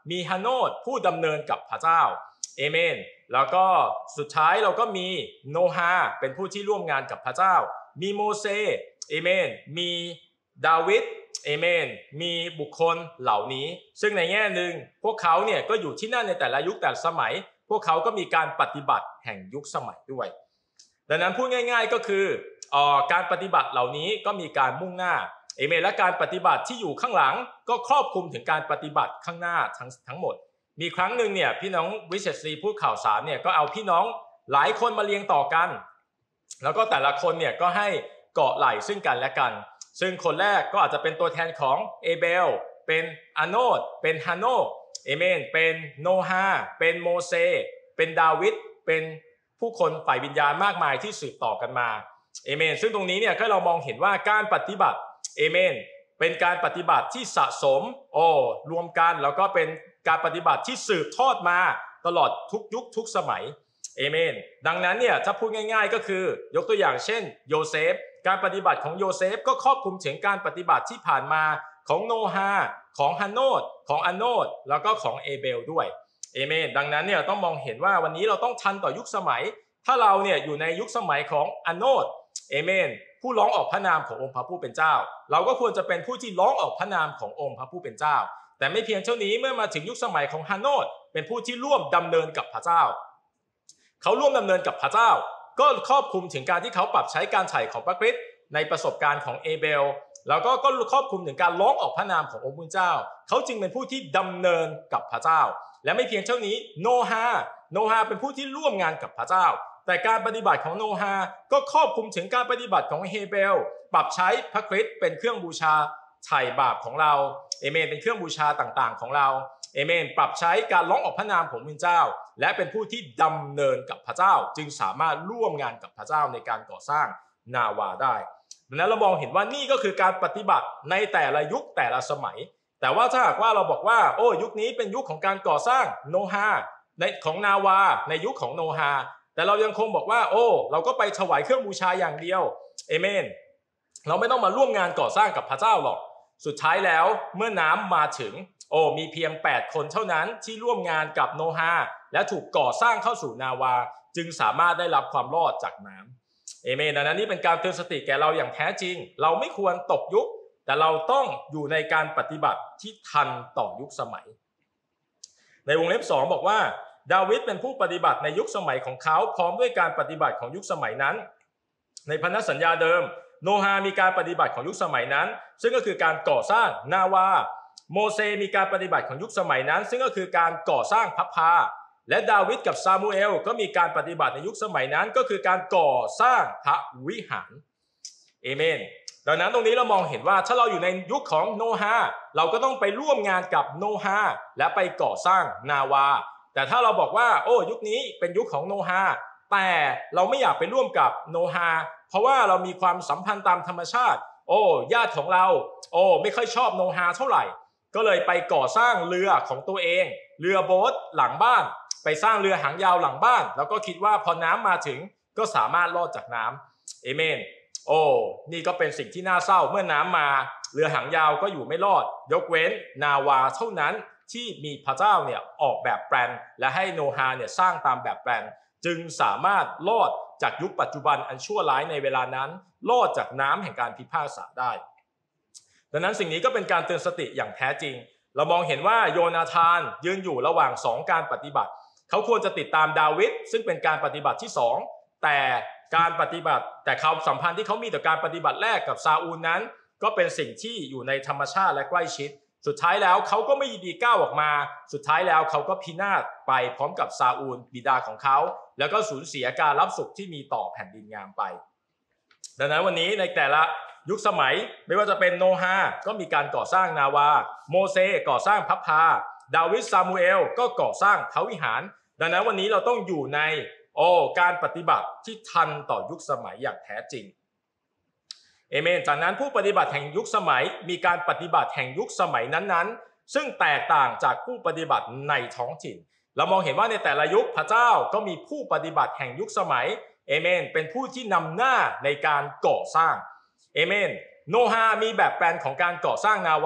มีฮาโนดผู้ดำเนินกับพระเจ้าเอเมนแล้วก็สุดท้ายเราก็มีโนฮาเป็นผู้ที่ร่วมงานกับพระเจ้ามีโมเสสเอเมนมีดาวิดเอเมนมีบุคคลเหล่านี้ซึ่งในแง่หนึ่งพวกเขาเนี่ยก็อยู่ที่นั่นในแต่ละยุคแต่ละสมัยพวกเขาก็มีการปฏิบัติแห่งยุคสมัยด้วยดังนั้นพูดง่ายๆก็คือการปฏิบัติเหล่านี้ก็มีการมุ่งหน้าเอเมนและการปฏิบัติที่อยู่ข้างหลังก็ครอบคลุมถึงการปฏิบัติข้างหน้าทั้งหมดมีครั้งหนึ่งเนี่ยพี่น้องวิเชษฐรีพูดข่าวสารเนี่ยก็เอาพี่น้องหลายคนมาเรียงต่อกันแล้วก็แต่ละคนเนี่ยก็ให้เกาะไหล่ซึ่งกันและกันซึ่งคนแรกก็อาจจะเป็นตัวแทนของเอเบลเป็นอาโนดเป็นฮาโนกเอเมนเป็นโนฮาเป็นโมเสสเป็นดาวิดเป็นผู้คนฝ่ายวิญญาณมากมายที่สืบต่อกันมาเอเมนซึ่งตรงนี้เนี่ยก็เรามองเห็นว่าการปฏิบัติเอเมนเป็นการปฏิบัติที่สะสมรวมกันแล้วก็เป็นการปฏิบัติที่สืบทอดมาตลอดทุกยุคทุกสมัยเอเมนดังนั้นเนี่ยถ้าพูดง่ายๆก็คือยกตัวอย่างเช่นโยเซฟการปฏิบัติของโยเซฟก็ครอบคลุมถึงการปฏิบัติที่ผ่านมาของโนฮาของฮาโนดของอาโนดแล้วก็ของเอเบลด้วยเอเมนดังนั้นเนี่ยต้องมองเห็นว่าวันนี้เราต้องทันต่อยุคสมัยถ้าเราเนี่ยอยู่ในยุคสมัยของอาโนดเอเมนผู้ร้องออกพระนามขององค์พระผู้เป็นเจ้าเราก็ควรจะเป็นผู้ที่ร้องออกพระนามขององค์พระผู้เป็นเจ้าแต่ไม่เพียงเท่านี้เมื่อมาถึงยุคสมัยของฮาโนดเป็นผู้ที่ร่วมดำเนินกับพระเจ้าเขาร่วมดำเนินกับพระเจ้าก็ครอบคลุมถึงการที่เขาปรับใช้การไถ่ของพระคริสต์ในประสบการณ์ของเอเบลแล้วก็ครอบคลุมถึงการร้องออกพระนามขององค์พระเจ้าเขาจึงเป็นผู้ที่ดำเนินกับพระเจ้าและไม่เพียงเท่านี้โนฮาเป็นผู้ที่ร่วมงานกับพระเจ้าแต่การปฏิบัติของโนฮาก็ครอบคลุมถึงการปฏิบัติของเฮเบลปรับใช้พระคริสต์เป็นเครื่องบูชาไถ่บาปของเราเอเมนเป็นเครื่องบูชาต่างๆของเราเอเมนปรับใช้การร้องออกพระนามของพระเจ้าและเป็นผู้ที่ดำเนินกับพระเจ้าจึงสามารถร่วมงานกับพระเจ้าในการก่อสร้างนาวาได้ดังนั้นเรามองเห็นว่านี่ก็คือการปฏิบัติในแต่ละยุคแต่ละสมัยแต่ว่าถ้าหากว่าเราบอกว่าโอ้ยุคนี้เป็นยุคของการก่อสร้างโนฮาในของนาวาในยุคของโนฮาแต่เรายังคงบอกว่าโอ้เราก็ไปถวายเครื่องบูชาอย่างเดียวเอเมนเราไม่ต้องมาร่วมงานก่อสร้างกับพระเจ้าหรอกสุดท้ายแล้วเมื่อน้ำมาถึงมีเพียง8คนเท่านั้นที่ร่วมงานกับโนฮาและถูกก่อสร้างเข้าสู่นาวาจึงสามารถได้รับความรอดจากน้ำเอเมนดังนั้นนี่เป็นการเตือนสติแก่เราอย่างแท้จริงเราไม่ควรตกยุคแต่เราต้องอยู่ในการปฏิบัติที่ทันต่อยุคสมัยในวงเล็บ2บอกว่าดาวิดเป็นผู้ปฏิบัติในยุคสมัยของเขาพร้อมด้วยการปฏิบัติของยุคสมัยนั้นในพันธสัญญาเดิมโนฮามีการปฏิบัติของยุคสมัยนั้นซึ่งก็คือการก่อสร้างนาวาโมเสสมีการปฏิบัติของยุคสมัยนั้นซึ่งก็คือการก่อสร้างพระพาและดาวิดกับซามูเอลก็มีการปฏิบัติในยุคสมัยนั้นก็คือการก่อสร้างพระวิหารเอเมนดังนั้นตรงนี้เรามองเห็นว่าถ้าเราอยู่ในยุคของโนฮาเราก็ต้องไปร่วมงานกับโนฮาและไปก่อสร้างนาวาแต่ถ้าเราบอกว่ายุคนี้เป็นยุคของโนฮาแต่เราไม่อยากไปร่วมกับโนฮาเพราะว่าเรามีความสัมพันธ์ตามธรรมชาติญาติของเราไม่ค่อยชอบโนฮาเท่าไหร่ก็เลยไปก่อสร้างเรือของตัวเองเรือโบ๊ทหลังบ้านไปสร้างเรือหางยาวหลังบ้านแล้วก็คิดว่าพอน้ำมาถึงก็สามารถรอดจากน้ำเอเมนนี่ก็เป็นสิ่งที่น่าเศร้าเมื่อน้ำมาเรือหางยาวก็อยู่ไม่รอดยกเว้นนาวาเท่านั้นที่มีพระเจ้าเนี่ยออกแบบแปลนและให้โนฮาเนี่ยสร้างตามแบบแปลนจึงสามารถรอดจากยุคปัจจุบันอันชั่วร้ายในเวลานั้นรอดจากน้ำแห่งการพิพากษาได้ดังนั้นสิ่งนี้ก็เป็นการเตือนสติอย่างแท้จริงเรามองเห็นว่าโยนาธานยืนอยู่ระหว่าง2การปฏิบัติเขาควรจะติดตามดาวิดซึ่งเป็นการปฏิบัติที่2แต่ความสัมพันธ์ที่เขามีต่อการปฏิบัติแรกกับซาอูลนั้นก็เป็นสิ่งที่อยู่ในธรรมชาติและใกล้ชิดสุดท้ายแล้วเขาก็ไม่ยินดีก้าวออกมาสุดท้ายแล้วเขาก็พินาศไปพร้อมกับซาอูลบิดาของเขาแล้วก็สูญเสียการรับสุขที่มีต่อแผ่นดินงามไปดังนั้นวันนี้ในแต่ละยุคสมัยไม่ว่าจะเป็นโนฮาก็มีการก่อสร้างนาวาโมเสสก่อสร้างพระพาดาวิดซามูเอลก็ก่อสร้างพระวิหารดังนั้นวันนี้เราต้องอยู่ในการปฏิบัติที่ทันต่อยุคสมัยอย่างแท้จริงเอเมนจากนั้นผู้ปฏิบัติแห่งยุคสมัยมีการปฏิบัติแห่งยุคสมัยนั้นๆซึ่งแตกต่างจากผู้ปฏิบัติในท้องถิ่นเรามองเห็นว่าในแต่ละยุคพระเจ้าก็มีผู้ปฏิบัติแห่งยุคสมัยเอเมนเป็นผู้ที่นำหน้าในการก่อสร้างเอเมนโนฮามีแบบแปลนของการก่อสร้างนาวา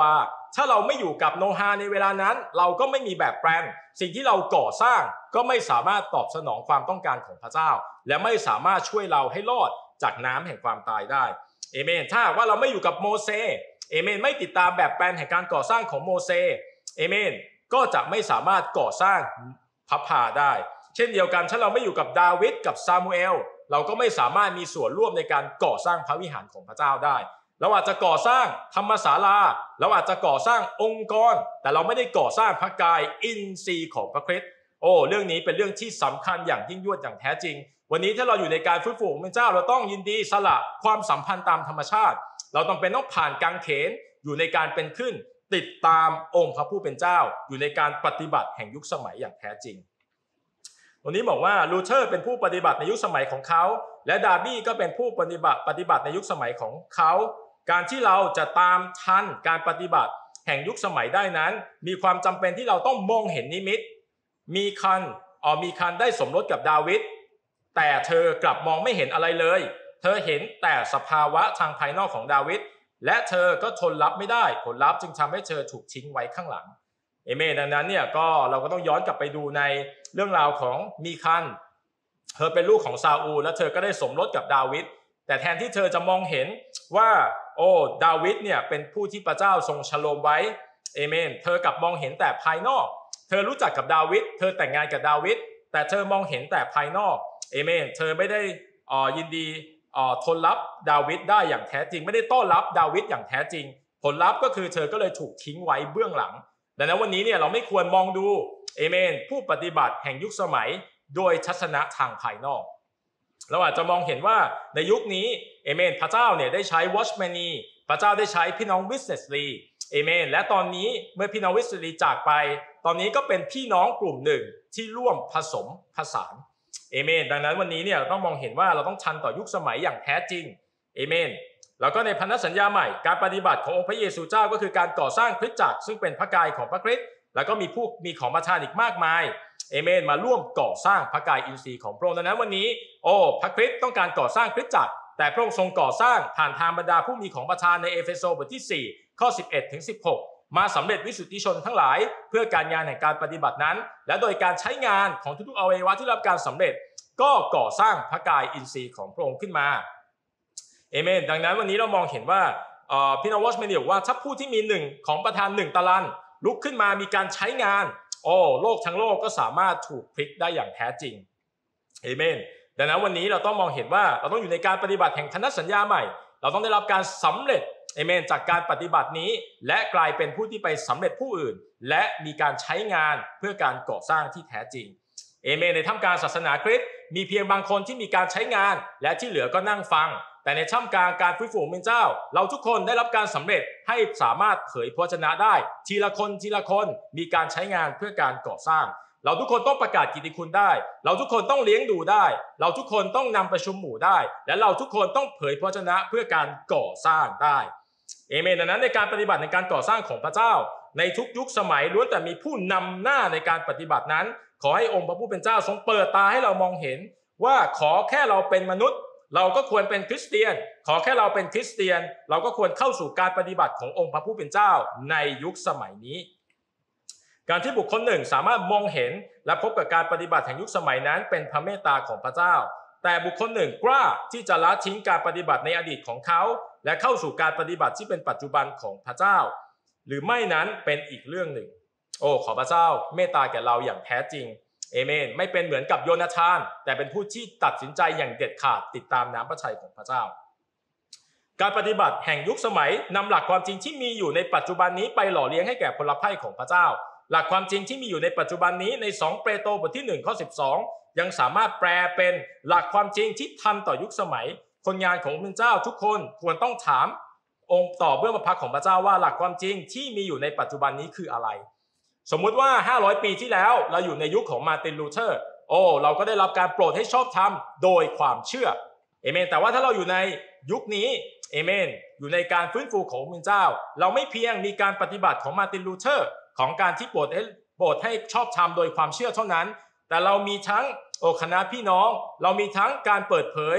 ถ้าเราไม่อยู่กับโนฮาในเวลานั้นเราก็ไม่มีแบบแปลนสิ่งที่เราก่อสร้างก็ไม่สามารถตอบสนองความต้องการของพระเจ้าและไม่สามารถช่วยเราให้รอดจากน้ำแห่งความตายได้เอเมนถ้าว่าเราไม่อยู่กับโมเสสเอเมนไม่ติดตามแบบแปลนแห่งการก่อสร้างของโมเสสเอเมนก็จะไม่สามารถก่อสร้างพระพาได้เช่นเดียวกันถ้าเราไม่อยู่กับดาวิดกับซามูเอลเราก็ไม่สามารถมีส่วนร่วมในการก่อสร้างพระวิหารของพระเจ้าได้เราอาจจะก่อสร้างธรรมศาลาเราอาจจะก่อสร้างองค์กรแต่เราไม่ได้ก่อสร้างพระกายอินทรีย์ของพระคริสต์เรื่องนี้เป็นเรื่องที่สำคัญอย่างยิ่งยวดอย่างแท้จริงวันนี้ถ้าเราอยู่ในการฟื้นฟูของพระเจ้าเราต้องยินดีสละความสัมพันธ์ตามธรรมชาติเราต้องผ่านกางเขนอยู่ในการเป็นขึ้นติดตามองค์พระผู้เป็นเจ้าอยู่ในการปฏิบัติแห่งยุคสมัยอย่างแท้จริงวันนี้บอกว่าลูเทอร์เป็นผู้ปฏิบัติในยุคสมัยของเขาและดาร์บี้ก็เป็นผู้ปฏิบัติในยุคสมัยของเขาการที่เราจะตามทันการปฏิบัติแห่งยุคสมัยได้นั้นมีความจำเป็นที่เราต้องมองเห็นนิมิตมีคันได้สมรสกับดาวิดแต่เธอกลับมองไม่เห็นอะไรเลยเธอเห็นแต่สภาวะทางภายนอกของดาวิดและเธอก็ทนรับไม่ได้ผลลัพธ์จึงทำให้เธอถูกทิ้งไว้ข้างหลังเอเมนดังนั้นเนี่ยเราก็ต้องย้อนกลับไปดูในเรื่องราวของมีคันเธอเป็นลูกของซาอูลและเธอก็ได้สมรสกับดาวิดแต่แทนที่เธอจะมองเห็นว่าดาวิดเนี่ยเป็นผู้ที่พระเจ้าทรงฉโลมไว้เอเมนเธอกลับมองเห็นแต่ภายนอกเธอรู้จักกับดาวิดเธอแต่งงานกับดาวิดแต่เธอมองเห็นแต่ภายนอกเอเมนเธอไม่ได้ยินดีทนรับดาวิดได้อย่างแท้จริงไม่ได้ต้อนรับดาวิดอย่างแท้จริงผลลัพธ์ก็คือเธอก็เลยถูกทิ้งไว้เบื้องหลังดังนั้นวันนี้เนี่ยเราไม่ควรมองดูเอเมนผู้ปฏิบัติแห่งยุคสมัยโดยทัศนะทางภายนอกเราอาจจะมองเห็นว่าในยุคนี้เอเมนพระเจ้าเนี่ยได้ใช้ Watchmeni พระเจ้าได้ใช้พี่น้อง Wesley เอเมนและตอนนี้เมื่อพี่น้อง Wesley จากไปตอนนี้ก็เป็นพี่น้องกลุ่มหนึ่งที่ร่วมผสมผสานเอเมนดังนั้นวันนี้เนี่ยเราต้องมองเห็นว่าเราต้องทันต่อยุคสมัยอย่างแท้จริงเอเมนแล้วก็ในพันธสัญญาใหม่การปฏิบัติขององค์พระเยซูเจ้าก็คือการก่อสร้างคริสตจักรซึ่งเป็นพระกายของพระคริสต์แล้วก็มีของประทานอีกมากมายเอเมนมาร่วมก่อสร้างพระกายอินทรีย์ของพระองค์ดังนั้นวันนี้พระคริสต์ต้องการก่อสร้างคริสตจักรแต่พระองค์ทรงก่อสร้างผ่านทางบรรดาผู้มีของประทานในเอเฟโซบทที่4ข้อ11ถึง16มาสำเร็จวิสุทธิชนทั้งหลายเพื่อการงานแห่งการปฏิบัตินั้นและโดยการใช้งานของทุกๆอวัยวะที่รับการสำเร็จก็ก่อสร้างพระกายอินทรีย์ของพระองค์ขึ้นมาเอเมนดังนั้นวันนี้เรามองเห็นว่าพี่น้องวอชแมนบอกว่าถ้าผู้ที่มี1ของประทาน1ตะลันลุกขึ้นมามีการใช้งานโลกทั้งโลกก็สามารถถูกพลิกได้อย่างแท้จริงเอเมนดังนั้นวันนี้เราต้องมองเห็นว่าเราต้องอยู่ในการปฏิบัติแห่งพันธสัญญาใหม่เราต้องได้รับการสำเร็จเอเมนจากการปฏิบัตินี้และกลายเป็นผู้ที่ไปสำเร็จผู้อื่นและมีการใช้งานเพื่อการก่อสร้างที่แท้จริงเอเมนในท่ามกลางศาสนาคริสต์มีเพียงบางคนที่มีการใช้งานและที่เหลือก็นั่งฟังแต่ในท่ามกลางการฟื้นฟูของพระเจ้าเราทุกคนได้รับการสำเร็จให้สามารถเผยพระวจนะได้ทีละคนมีการใช้งานเพื่อการก่อสร้างเราทุกคนต้องประกาศกิตติคุณได้เราทุกคนต้องเลี้ยงดูได้เราทุกคนต้องนำประชุมหมู่ได้และเราทุกคนต้องเผยพระวจนะเพื่อการก่อสร้างได้เอเมนดังนั้นในการปฏิบัติในการก่อสร้างของพระเจ้าในทุกยุคสมัยล้วนแต่มีผู้นำหน้าในการปฏิบัตินั้นขอให้องค์พระผู้เป็นเจ้าทรงเปิดตาให้เรามองเห็นว่าขอแค่เราเป็นมนุษย์เราก็ควรเป็นคริสเตียนขอแค่เราเป็นคริสเตียนเราก็ควรเข้าสู่การปฏิบัติขององค์พระผู้เป็นเจ้าในยุคสมัยนี้การที่บุคคลหนึ่งสามารถมองเห็นและพบกับการปฏิบัติแห่งยุคสมัยนั้นเป็นพระเมตตาของพระเจ้าแต่บุคคลหนึ่งกล้าที่จะละทิ้งการปฏิบัติในอดีตของเขาและเข้าสู่การปฏิบัติที่เป็นปัจจุบันของพระเจ้าหรือไม่นั้นเป็นอีกเรื่องหนึ่งขอพระเจ้าเมตตาแก่เราอย่างแท้จริงเอเมนไม่เป็นเหมือนกับโยนาธานแต่เป็นผู้ที่ตัดสินใจอย่างเด็ดขาดติดตามน้ำพระทัยของพระเจ้าการปฏิบัติแห่งยุคสมัยนำหลักความจริงที่มีอยู่ในปัจจุบันนี้ไปหล่อเลี้ยงให้แก่พลไพ่ของพระเจ้าหลักความจริงที่มีอยู่ในปัจจุบันนี้ใน2เปโตรบทที่1ข้อ12ยังสามารถแปลเป็นหลักความจริงที่ทันต่อยุคสมัยคนงานของพระเจ้าทุกคนควรต้องถามองค์ต่อเบื้องพระพักของพระเจ้าว่าหลักความจริงที่มีอยู่ในปัจจุบันนี้คืออะไรสมมุติว่า500ปีที่แล้วเราอยู่ในยุคของมาร์ตินลูเทอร์เราก็ได้รับการโปรดให้ชอบธรรมโดยความเชื่อเอเมนแต่ว่าถ้าเราอยู่ในยุคนี้เอเมนอยู่ในการฟื้นฟูของพระเจ้าเราไม่เพียงมีการปฏิบัติของมาร์ตินลูเทอร์ของการที่โปรดให้ชอบธรรมโดยความเชื่อเท่านั้นแต่เรามีทั้งคณะพี่น้องเรามีทั้งการเปิดเผย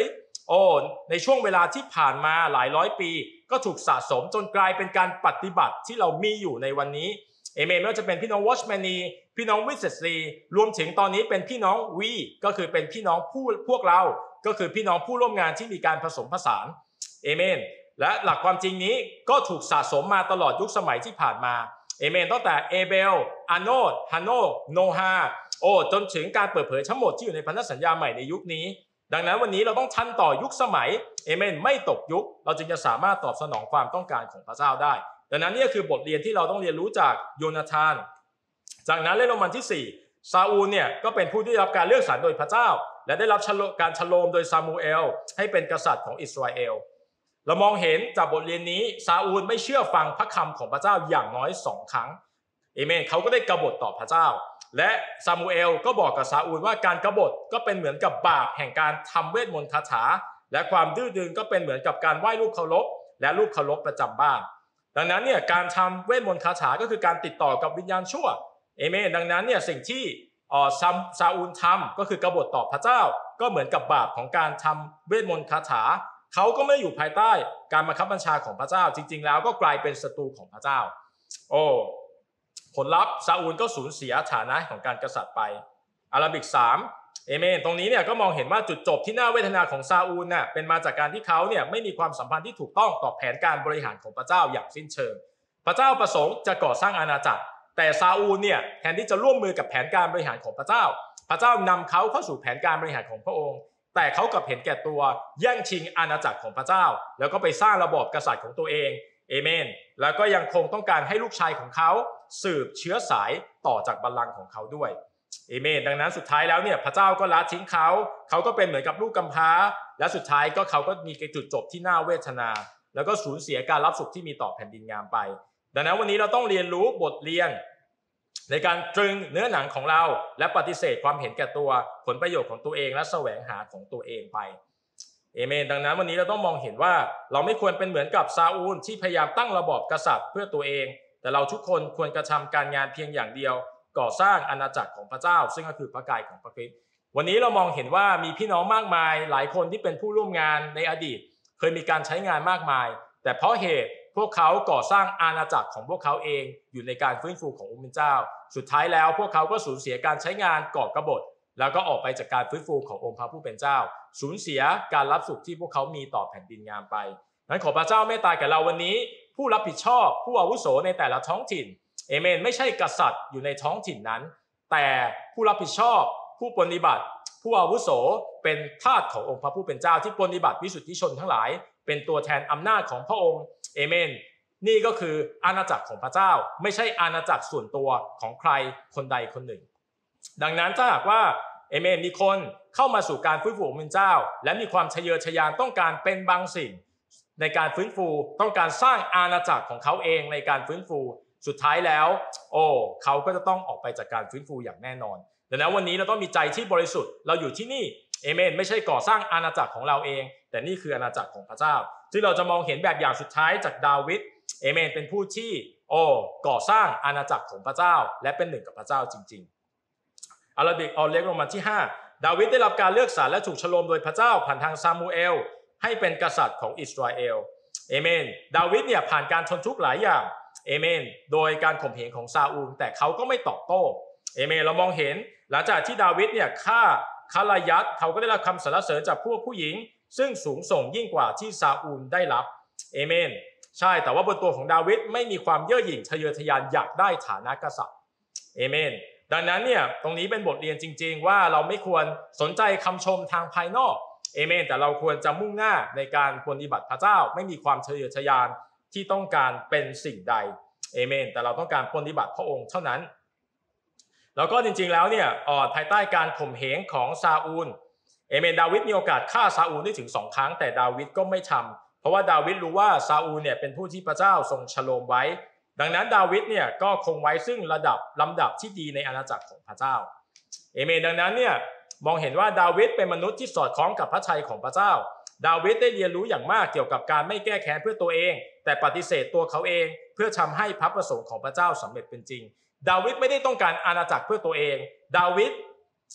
ในช่วงเวลาที่ผ่านมาหลายร้อยปีก็ถูกสะสมจนกลายเป็นการปฏิบัติที่เรามีอยู่ในวันนี้เอเมนไม่ว่าจะเป็นพี่น้องวอชแมนีพี่น้องวิเซสลีรวมถึงตอนนี้เป็นพี่น้องวีก็คือเป็นพี่น้องพวกเราก็คือพี่น้องผู้ร่วมงานที่มีการผสมผสานเอเมนและหลักความจริงนี้ก็ถูกสะสมมาตลอดยุคสมัยที่ผ่านมาเอเมนตั้งแต่เอเบลอาโนดฮานโนโนฮาจนถึงการเปิดเผยทั้งหมดที่อยู่ในพันธสัญญาใหม่ในยุคนี้ดังนั้นวันนี้เราต้องทันต่อยุคสมัยเอเมนไม่ตกยุคเราจึงจะสามารถตอบสนองความต้องการของพระเจ้าได้ดังนั้นนี่คือบทเรียนที่เราต้องเรียนรู้จากโยนาธานจากนั้นเล่มโรมันที่4ซาอูลเนี่ยก็เป็นผู้ที่ได้รับการเลือกสรรโดยพระเจ้าและได้รับการฉโลมโดยซามูเอลให้เป็นกษัตริย์ของอิสราเอลเรามองเห็นจากบทเรียนนี้ซาอูลไม่เชื่อฟังพระคำของพระเจ้าอย่างน้อย2 ครั้งเอเมนเขาก็ได้กบฏต่อพระเจ้าและซามูเอลก็บอกกับซาอูลว่าการกบฏก็เป็นเหมือนกับบาปแห่งการทำเวทมนต์คาถาและความดื้อดึงก็เป็นเหมือนกับการไหว้รูปเคารพและรูปเคารพประจำบ้านดังนั้นเนี่ยการทำเวทมนต์คาถาก็คือการติดต่อกับวิญญาณชั่วเอเมนดังนั้นเนี่ยสิ่งที่ซาอูลทำก็คือกบฏต่อพระเจ้าก็เหมือนกับบาปของการทำเวทมนต์คาถาเขาก็ไม่อยู่ภายใต้การบังคับบัญชาของพระเจ้าจริงๆแล้วก็กลายเป็นศัตรูของพระเจ้าผลลัพธ์ซาอูลก็สูญเสียฐานะของการกษัตริย์ไปอาราบิก3เอเมนตรงนี้เนี่ยก็มองเห็นว่าจุดจบที่น่าเวทนาของซาอูลเนี่ยเป็นมาจากการที่เขาเนี่ยไม่มีความสัมพันธ์ที่ถูกต้องต่อแผนการบริหารของพระเจ้าอย่างสิ้นเชิงพระเจ้าประสงค์จะก่อสร้างอาณาจักรแต่ซาอูลเนี่ยแทนที่จะร่วมมือกับแผนการบริหารของพระเจ้าพระเจ้านำเขาเข้าสู่แผนการบริหารของพระองค์แต่เขากลับเห็นแก่ตัวแย่งชิงอาณาจักรของพระเจ้าแล้วก็ไปสร้างระบอบกษัตริย์ของตัวเองเอเมนแล้วก็ยังคงต้องการให้ลูกชายของเขาสืบเชื้อสายต่อจากบัลลังก์ของเขาด้วยเอเมนดังนั้นสุดท้ายแล้วเนี่ยพระเจ้าก็ละทิ้งเขาก็เป็นเหมือนกับลูกกำพร้าและสุดท้ายก็เขาก็มีจุดจบที่น่าเวทนาแล้วก็สูญเสียการรับสุขที่มีต่อแผ่นดินงามไปดังนั้นวันนี้เราต้องเรียนรู้บทเรียนในการตรึงเนื้อหนังของเราและปฏิเสธความเห็นแก่ตัวผลประโยชน์ของตัวเองและแสวงหาของตัวเองไปเอเมนดังนั้นวันนี้เราต้องมองเห็นว่าเราไม่ควรเป็นเหมือนกับซาอูลที่พยายามตั้งระบอบกษัตริย์เพื่อตัวเองแต่เราทุกคนควรกระทำการงานเพียงอย่างเดียวก่อสร้างอาณาจักรของพระเจ้าซึ่งก็คือพระกายของพระคริสต์วันนี้เรามองเห็นว่ามีพี่น้องมากมายหลายคนที่เป็นผู้ร่วมงานในอดีตเคยมีการใช้งานมากมายแต่เพราะเหตุพวกเขาก่อสร้างอาณาจักรของพวกเขาเองอยู่ในการฟื้นฟูขององค์พระเจ้าสุดท้ายแล้วพวกเขาก็สูญเสียการใช้งานก่อกบฏแล้วก็ออกไปจากการฟื้นฟูขององค์พระผู้เป็นเจ้าสูญเสียการรับสุขที่พวกเขามีต่อแผ่นดินงามไปนั้นขอพระเจ้าเมตตาแก่เราวันนี้ผู้รับผิดชอบผู้อาวุโสในแต่ละท้องถิ่นเอเมนไม่ใช่กษัตริย์อยู่ในท้องถิ่นนั้นแต่ผู้รับผิดชอบผู้ปฏิบัติผู้อาวุโสเป็นทาสขององค์พระผู้เป็นเจ้าที่ปฏิบัติวิสุทธิชนทั้งหลายเป็นตัวแทนอำนาจของพระองค์เอเมนนี่ก็คืออาณาจักรของพระเจ้าไม่ใช่อาณาจักรส่วนตัวของใครคนใดคนหนึ่งดังนั้นถ้าหากว่าเอเมนมีคนเข้ามาสู่การฟื้นฟูของพระเจ้าและมีความทะเยอทะยานต้องการเป็นบางสิ่งในการฟื้นฟูต้องการสร้างอาณาจักรของเขาเองในการฟื้นฟูสุดท้ายแล้วเขาก็จะต้องออกไปจากการฟื้นฟูอย่างแน่นอนดังนั้นวันนี้เราต้องมีใจที่บริสุทธิ์เราอยู่ที่นี่เอเมนไม่ใช่ก่อสร้างอาณาจักรของเราเองแต่นี่คืออาณาจักรของพระเจ้าซึ่งเราจะมองเห็นแบบอย่างสุดท้ายจากดาวิดเอเมนเป็นผู้ที่ก่อสร้างอาณาจักรของพระเจ้าและเป็นหนึ่งกับพระเจ้าจริงๆอาราบิกเล็กโรมันที่5ดาวิดได้รับการเลือกสรรและถูกฉโลมโดยพระเจ้าผ่านทางซามูเอลให้เป็นกษัตริย์ของอิสราเอลเอเมนดาวิดเนี่ยผ่านการทนทุกข์หลายอย่างเอเมนโดยการข่มเหงของซาอูลแต่เขาก็ไม่ตอบโต้เอเมนเรามองเห็นหลังจากที่ดาวิดเนี่ยฆ่าคาลายัตเขาก็ได้รับคำสรรเสริญจากพวกผู้หญิงซึ่งสูงส่งยิ่งกว่าที่ซาอูลได้รับเอเมนใช่แต่ว่าบนตัวของดาวิดไม่มีความเย่อหยิ่งทะเยอทะยานอยากได้ฐานะกษัตริย์เอเมนดังนั้นเนี่ยตรงนี้เป็นบทเรียนจริงๆว่าเราไม่ควรสนใจคำชมทางภายนอกเอเมนแต่เราควรจะมุ่งหน้าในการปฏิบัติพระเจ้าไม่มีความทะเยอทะยานที่ต้องการเป็นสิ่งใดเอเมนแต่เราต้องการปฏิบัติพระองค์เท่านั้นแล้วก็จริงๆแล้วเนี่ยภายใต้การข่มเหงของซาอูลเอเมนดาวิดมีโอกาสฆ่าซาอูลได้ถึง2 ครั้งแต่ดาวิดก็ไม่ทำเพราะว่าดาวิดรู้ว่าซาอูลเนี่ยเป็นผู้ที่พระเจ้าทรงฉโลมไว้ดังนั้นดาวิดเนี่ยก็คงไว้ซึ่งลำดับที่ดีในอาณาจักรของพระเจ้าเอเมนดังนั้นเนี่ยมองเห็นว่าดาวิดเป็นมนุษย์ที่สอดคล้องกับพระทัยของพระเจ้าดาวิดได้เรียนรู้อย่างมากเกี่ยวกับการไม่แก้แค้นเพื่อตัวเองแต่ปฏิเสธตัวเขาเองเพื่อทำให้พระประสงค์ของพระเจ้าสำเร็จเป็นจริงดาวิดไม่ได้ต้องการอาณาจักรเพื่อตัวเองดาวิด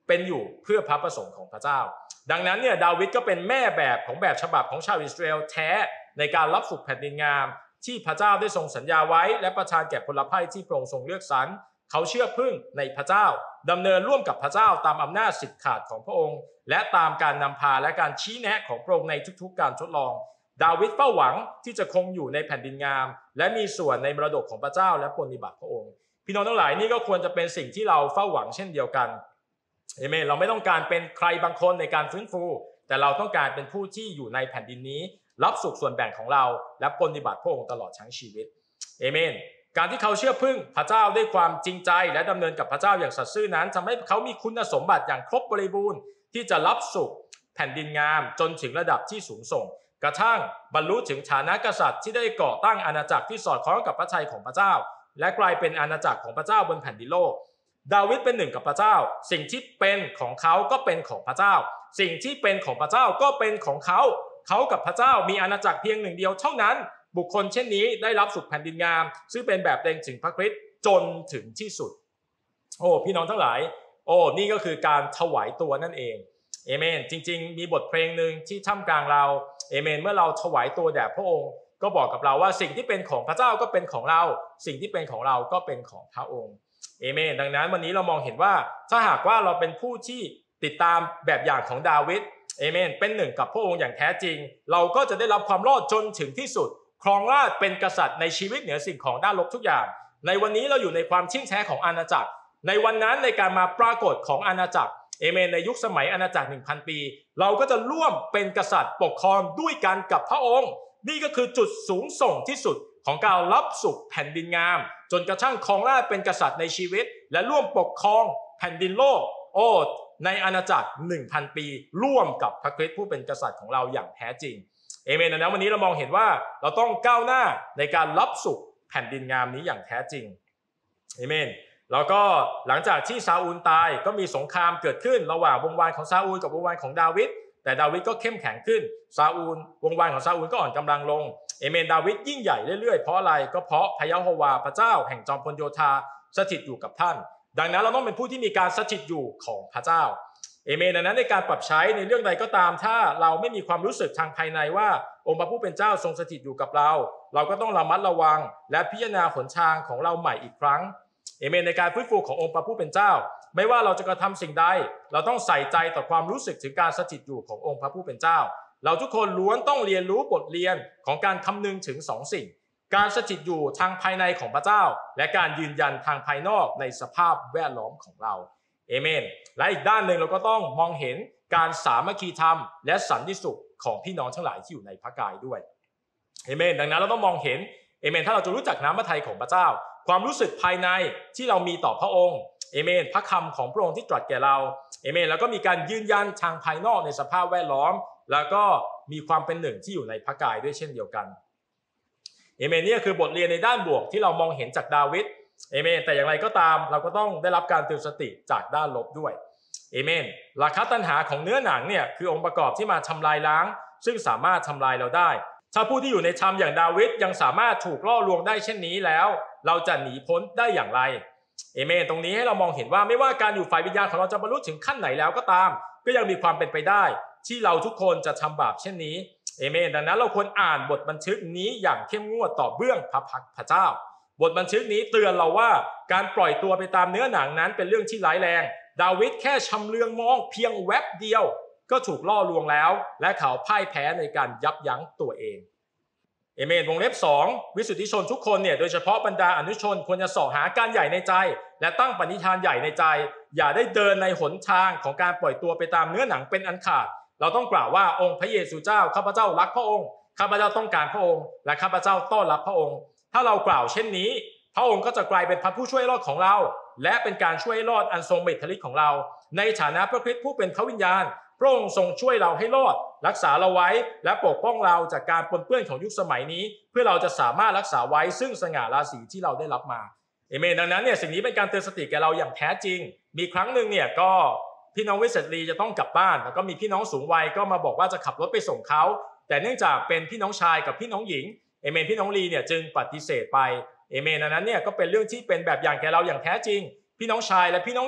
เป็นอยู่เพื่อพระประสงค์ของพระเจ้าดังนั้นเนี่ยดาวิดก็เป็นแม่แบบของแบบฉบับของชาวอิสราเอลแท้ในการรับสุขแผ่นดินงามที่พระเจ้าได้ทรงสัญญาไว้และประทานแก่พลภัยที่พระองค์ทรงเลือกสรรเขาเชื่อพึ่งในพระเจ้าดำเนินร่วมกับพระเจ้าตามอำนาจสิทธิ์ขาดของพระองค์และตามการนำพาและการชี้แนะของพระองค์ในทุกๆการทดลองดาวิดเฝ้าหวังที่จะคงอยู่ในแผ่นดินงามและมีส่วนในมรดกของพระเจ้าและปฏิบัติพระองค์พี่น้องทั้งหลายนี่ก็ควรจะเป็นสิ่งที่เราเฝ้าหวังเช่นเดียวกันเอเมนเราไม่ต้องการเป็นใครบางคนในการฟื้นฟูแต่เราต้องการเป็นผู้ที่อยู่ในแผ่นดินนี้รับสุขส่วนแบ่งของเราและปฏิบัติพระองค์ตลอดทั้งชีวิตเอเมนการที่เขาเชื่อพึ่งพระเจ้าด้วยความจริงใจและดำเนินกับพระเจ้าอย่างสัตย์ซื่อนั้นทำให้เขามีคุณสมบัติอย่างครบบริบูรณ์ที่จะรับสุขแผ่นดินงามจนถึงระดับที่สูงส่งกระทั่งบรรลุถึงฐานะกษัตริย์ที่ได้ก่อตั้งอาณาจักรที่สอดคล้องกับพระทัยของพระเจ้าและกลายเป็นอาณาจักรของพระเจ้าบนแผ่นดินโลกดาวิดเป็นหนึ่งกับพระเจ้าสิ่งที่เป็นของเขาก็เป็นของพระเจ้าสิ่งที่เป็นของพระเจ้าก็เป็นของเขากับพระเจ้ามีอาณาจักรเพียงหนึ่งเดียวเท่านั้นบุคคลเช่นนี้ได้รับสุขแผ่นดินงามซึ่งเป็นแบบเต็งถึงพระคริสต์จนถึงที่สุดโอ้พี่น้องทั้งหลายโอ้นี่ก็คือการถวายตัวนั่นเองเอเมนจริงๆมีบทเพลงหนึ่งที่ท่ามกลางเราเอเมนเมื่อเราถวายตัวแด่พระองค์ก็บอกกับเราว่าสิ่งที่เป็นของพระเจ้าก็เป็นของเราสิ่งที่เป็นของเราก็เป็นของพระองค์เอเมนดังนั้นวันนี้เรามองเห็นว่าถ้าหากว่าเราเป็นผู้ที่ติดตามแบบอย่างของดาวิดเอเมนเป็นหนึ่งกับพระองค์อย่างแท้จริงเราก็จะได้รับความรอดจนถึงที่สุดครองราชย์เป็นกษัตริย์ในชีวิตเหนือสิ่งของด้านลบทุกอย่างในวันนี้เราอยู่ในความเที่ยงแท้ของอาณาจักรในวันนั้นในการมาปรากฏของอาณาจักรเอเมนในยุคสมัยอาณาจักร 1,000 ปีเราก็จะร่วมเป็นกษัตริย์ปกครองด้วยกันกับพระองค์นี่ก็คือจุดสูงส่งที่สุดของการรับสุขแผ่นดินงามจนกระทั่งครองราชย์เป็นกษัตริย์ในชีวิตและร่วมปกครองแผ่นดินโลกในอาณาจักร 1,000 ปีร่วมกับพระคริสต์ผู้เป็นกษัตริย์ของเราอย่างแท้จริงเอเมนนะวันนี้เรามองเห็นว่าเราต้องก้าวหน้าในการรับสุขแผ่นดินงามนี้อย่างแท้จริงเอเมนแล้วก็หลังจากที่ซาอูลตายก็มีสงครามเกิดขึ้นระหว่างวงวานของซาอูลกับวงวานของดาวิดแต่ดาวิดก็เข้มแข็งขึ้นซาอูลวงวานของซาอูลก็อ่อนกำลังลงเอเมนดาวิดยิ่งใหญ่เรื่อยๆเพราะอะไรก็เพราะพระยะโฮวาห์พระเจ้าแห่งจอมพลโยธาสถิตอยู่กับท่านดังนั้นเราต้องเป็นผู้ที่มีการสถิตอยู่ของพระเจ้าเอเมนดังนั้นในการปรับใช้ในเรื่องใดก็ตามถ้าเราไม่มีความรู้สึกทางภายในว่าองค์พระผู้เป็นเจ้าทรงสถิตอยู่กับเราก็ต้องระมัดระวังและพิจารณาหนทางของเราใหม่อีกครั้งเอเมนในการฟื้นฟูขององค์พระผู้เป็นเจ้าไม่ว่าเราจะกระทำสิ่งใดเราต้องใส่ใจต่อความรู้สึกถึงการสถิตอยู่ขององค์พระผู้เป็นเจ้าเราทุกคนล้วนต้องเรียนรู้บทเรียนของการคำนึงถึง2 สิ่งการสถิตอยู่ทางภายในของพระเจ้าและการยืนยันทางภายนอกในสภาพแวดล้อมของเราเอเมนและอีกด้านหนึ่งเราก็ต้องมองเห็นการสามัคคีธรรมและสันติสุขของพี่น้องทั้งหลายที่อยู่ในพระกายด้วยเอเมนดังนั้นเราต้องมองเห็นเอเมนถ้าเราจะรู้จักน้ำพระทัยของพระเจ้าความรู้สึกภายในที่เรามีต่อพระองค์เอเมนพระคำของพระองค์ที่ตรัสแก่เราเอเมนแล้วก็มีการยืนยันทางภายนอกในสภาพแวดล้อมแล้วก็มีความเป็นหนึ่งที่อยู่ในพระกายด้วยเช่นเดียวกันเอเมนนี่คือบทเรียนในด้านบวกที่เรามองเห็นจากดาวิดเอเมนแต่อย่างไรก็ตามเราก็ต้องได้รับการเตือนสติจากด้านลบด้วยเอเมนราคะตัณหาของเนื้อหนังเนี่ยคือองค์ประกอบที่มาทำลายล้างซึ่งสามารถทำลายเราได้ถ้าผู้ที่อยู่ในธรรมอย่างดาวิดยังสามารถถูกล่อลวงได้เช่นนี้แล้วเราจะหนีพ้นได้อย่างไรเอเมนตรงนี้ให้เรามองเห็นว่าไม่ว่าการอยู่ฝ่ายวิญญาณของเราจะบรรลุถึงขั้นไหนแล้วก็ตามก็ยังมีความเป็นไปได้ที่เราทุกคนจะทำบาปเช่นนี้เอเมนดังนั้นเราควรอ่านบทบันทึกนี้อย่างเข้มงวดต่อเบื้องพระพักตร์พระเจ้าบทบันทึกนี้เตือนเราว่าการปล่อยตัวไปตามเนื้อหนังนั้นเป็นเรื่องที่ร้ายแรงดาวิดแค่ชำเลืองมองเพียงแวบเดียวก็ถูกล่อลวงแล้วและเขาพ่ายแพ้ในการยับยั้งตัวเองเอเมนวงเล็บ2วิสุทธิชนทุกคนเนี่ยโดยเฉพาะบรรดาอนุชนควรจะส่อหาการใหญ่ในใจและตั้งปณิธานใหญ่ในใจอย่าได้เดินในหนทางของการปล่อยตัวไปตามเนื้อหนังเป็นอันขาดเราต้องกล่าวว่าองค์พระเยซูเจ้าข้าพเจ้ารักพระองค์ข้าพเจ้าต้องการพระองค์และข้าพเจ้าต้อนรับพระองค์ถ้าเรากล่าวเช่นนี้พระองค์ก็จะกลายเป็นพระผู้ช่วยรอดของเราและเป็นการช่วยรอดอันทรงฤทธิ์ฤทธิ์ของเราในฐานะพระคริสต์ผู้เป็นพระวิญญาณพระองค์ทรงช่วยเราให้รอดรักษาเราไว้และปกป้องเราจากการปนเปื้อนของยุคสมัยนี้เพื่อเราจะสามารถรักษาไว้ซึ่งสง่าราศีที่เราได้รับมาเอเมนดังนั้นเนี่ยสิ่งนี้เป็นการเตือนสติแก่เราอย่างแท้จริงมีครั้งหนึ่งเนี่ยก็พี่น้องวิเศษลีจะต้องกลับบ้านแล้วก็มีพี่น้องสูงวัยก็มาบอกว่าจะขับรถไปส่งเขาแต่เนื่องจากเป็นพี่น้องชายกับพี่น้องหญิงเอเมนพี่น้องลีเนี่ยจึงปฏิเสธไปเอเมนดังนั้นเนี่ยก็เป็นเรื่องที่เป็นแบบอย่างแก่เราอย่างแท้จริงพี่น้องชายและพี่น้องหญิง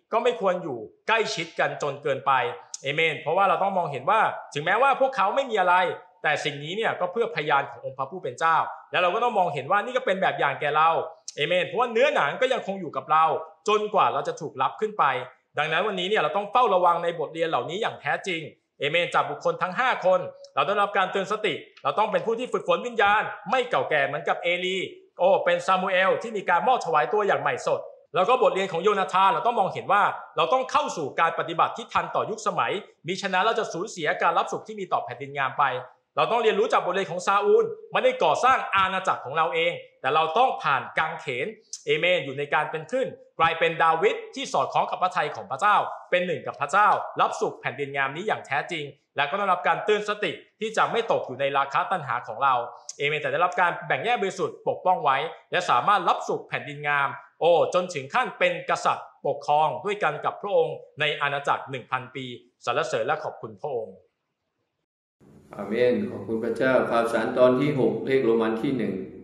ก็ไม่ควรอยู่ใกล้ชิดกันจนเกินไปเอเมนเพราะว่าเราต้องมองเห็นว่าถึงแม้ว่าพวกเขาไม่มีอะไรแต่สิ่งนี้เนี่ยก็เพื่อพยานขององค์พระผู้เป็นเจ้าแล้วเราก็ต้องมองเห็นว่านี่ก็เป็นแบบอย่างแก่เราเอเมนเพราะว่าเนื้อหนังก็ยังคงอยู่กับเราจนกว่าเราจะถูกรับขึ้นไปดังนั้นวันนี้เนี่ยเราต้องเฝ้าระวังในบทเรียนเหล่านี้อย่างแท้จริงเอเมนจากบุคคลทั้ง5คนเราได้รับการเตือนสติเราต้องเป็นผู้ที่ฝึกฝนวิญญาณไม่เก่าแก่เหมือนกับเอลีเป็นซามูเอลที่มีการมอบถวายตัวอย่างใหม่สดแล้วก็บทเรียนของโยนาธานเราต้องมองเห็นว่าเราต้องเข้าสู่การปฏิบัติที่ทันต่อยุคสมัยมิฉะนั้นเราจะสูญเสียการรับสุขที่มีต่อแผ่นดินงามไปเราต้องเรียนรู้จากบทเรียนของซาอูลไม่ได้ก่อสร้างอาณาจักรของเราเองแต่เราต้องผ่านกางเขนเอเมนอยู่ในการเป็นขึ้นกลายเป็นดาวิดที่สอดคล้องกับพระทัยของพระเจ้าเป็นหนึ่งกับพระเจ้ารับสุขแผ่นดินงามนี้อย่างแท้จริงและก็ได้รับการเตือนสติที่จะไม่ตกอยู่ในราคะตัณหาของเราเอเมนแต่ได้รับการแบ่งแยกบริสุทธิ์ปกป้องไว้และสามารถรับสุขแผ่นดินงามจนถึงขั้นเป็นกษัตริย์ปกครองด้วยกันกับพระองค์ในอาณาจักร 1,000 ปีสรรเสริญและขอบคุณพระองค์อาเมนขอบคุณพระเจ้าข่าวสารตอนที่6เลขโรมันที่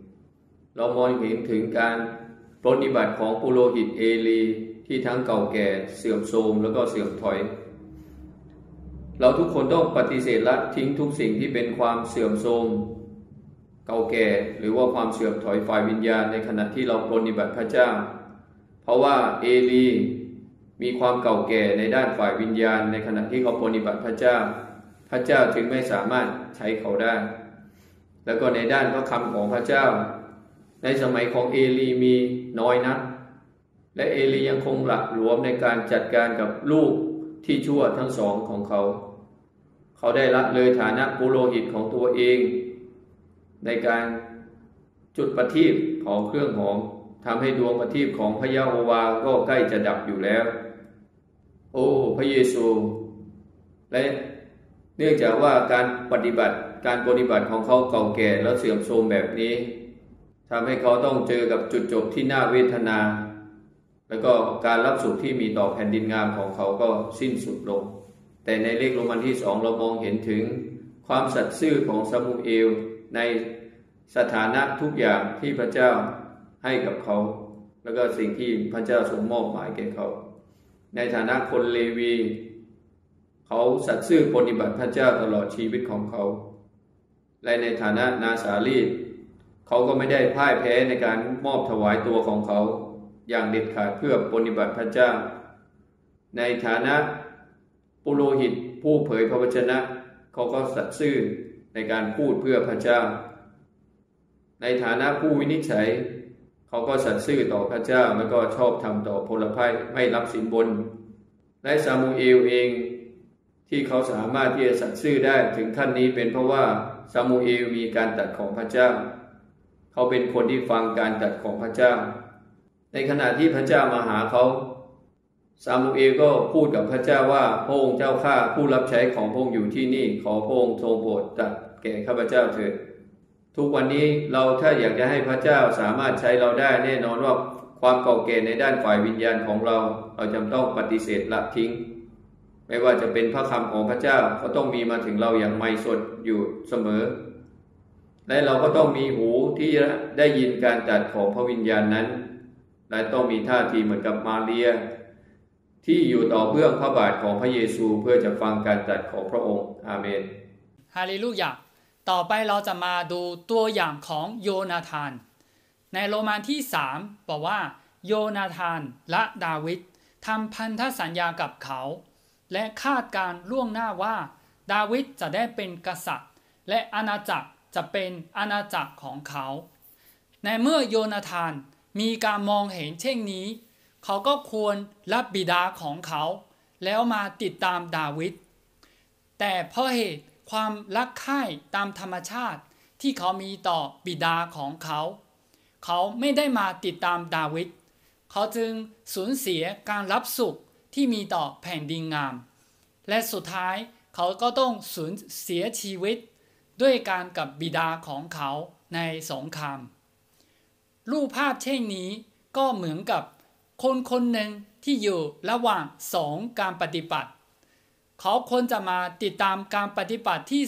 1เรามองเห็นถึงการปฏิบัติของปุโรหิตเอลีที่ทั้งเก่าแก่เสื่อมโทรมแล้วก็เสื่อมถอยเราทุกคนต้องปฏิเสธละทิ้งทุกสิ่งที่เป็นความเสื่อมโทรมเก่าแก่หรือว่าความเสื่อมถอยฝ่ายวิญญาณในขณะที่เราปฏิบัติพระเจ้าเพราะว่าเอลีมีความเก่าแก่ในด้านฝ่ายวิญญาณในขณะที่เขาปฏิบัติพระเจ้าพระเจ้าจึงไม่สามารถใช้เขาได้แล้วก็ในด้านพระคำของพระเจ้าในสมัยของเอลีมีน้อยนักและเอลียังคงหละหลวมในการจัดการกับลูกที่ชั่วทั้งสองของเขาได้ละเลยฐานะปุโรหิตของตัวเองในการจุดประทีปของเครื่องหอมทำให้ดวงประทีปของพระยะโฮวาก็ใกล้จะดับอยู่แล้วโอ้พระเยซูและเนื่องจากว่าการปฏิบัติของเขาเก่าแก่และเสื่อมโทรมแบบนี้ทำให้เขาต้องเจอกับจุดจบที่น่าเวทนาแล้วก็การรับสุขที่มีต่อแผ่นดินงามของเขาก็สิ้นสุดลงแต่ในเลขโรมันที่2เรามองเห็นถึงความสัตย์ซื่อของซามูเอลในสถานะทุกอย่างที่พระเจ้าให้กับเขาแล้วก็สิ่งที่พระเจ้าทรงมอบหมายแก่เขาในฐานะคนเลวีเขาสัตย์ซื่อปฏิบัติพระเจ้าตลอดชีวิตของเขาและในฐานะนาสาลีเขาก็ไม่ได้พ่ายแพ้ในการมอบถวายตัวของเขาอย่างเด็ดขาดเพื่อปฏิบัติพระเจ้าในฐานะปุโรหิตผู้เผยพระวจนะเขาก็สัตย์ซื่อในการพูดเพื่อพระเจ้าในฐานะผู้วินิจฉัยเขาก็สัตย์ซื่อต่อพระเจ้าแล้วก็ชอบธรรมต่อพลภัยไม่รับสินบนและซามูเอลเองที่เขาสามารถที่จะสัตย์ซื่อได้ถึงขั้นนี้เป็นเพราะว่าซามูเอลมีการตรัสของพระเจ้าเขาเป็นคนที่ฟังการตรัสของพระเจ้าในขณะที่พระเจ้ามาหาเขาซามูเอลก็พูดกับพระเจ้าว่าพระองค์เจ้าข้าผู้รับใช้ของพระองค์อยู่ที่นี่ขอพระองค์ทรงโปรดตรัสแก่ข้าพเจ้าเถิดทุกวันนี้เราถ้าอยากจะให้พระเจ้าสามารถใช้เราได้แน่นอนว่าความเก่าแก่ในด้านฝ่ายวิญญาณของเราจำต้องปฏิเสธละทิ้งไม่ว่าจะเป็นพระคำของพระเจ้าก็ต้องมีมาถึงเราอย่างใหม่สดอยู่เสมอและเราก็ต้องมีหูที่ได้ยินการตรัสของพระวิญญาณนั้นและต้องมีท่าทีเหมือนกับมาเรียที่อยู่ต่อเบื้องพระบาทของพระเยซูเพื่อจะฟังการตรัสของพระองค์อาเมนฮาเลลูยาต่อไปเราจะมาดูตัวอย่างของโยนาธานในโรมันที่3บอกว่าโยนาธานและดาวิดทำพันธสัญญากับเขาและคาดการล่วงหน้าว่าดาวิดจะได้เป็นกษัตริย์และอาณาจักรจะเป็นอาณาจักรของเขาในเมื่อโยนาธานมีการมองเห็นเช่นนี้เขาก็ควรรับบิดาของเขาแล้วมาติดตามดาวิดแต่เพราะเหตุความรักใคร่ตามธรรมชาติที่เขามีต่อบิดาของเขาไม่ได้มาติดตามดาวิดเขาจึงสูญเสียการรับสุขที่มีต่อแผ่นดินงามและสุดท้ายเขาก็ต้องสูญเสียชีวิตด้วยการกับบิดาของเขาในสงครามรูปภาพเช่นนี้ก็เหมือนกับคนหนึ่งที่อยู่ระหว่างสองการปฏิบัติเขาควรจะมาติดตามการปฏิบัติที่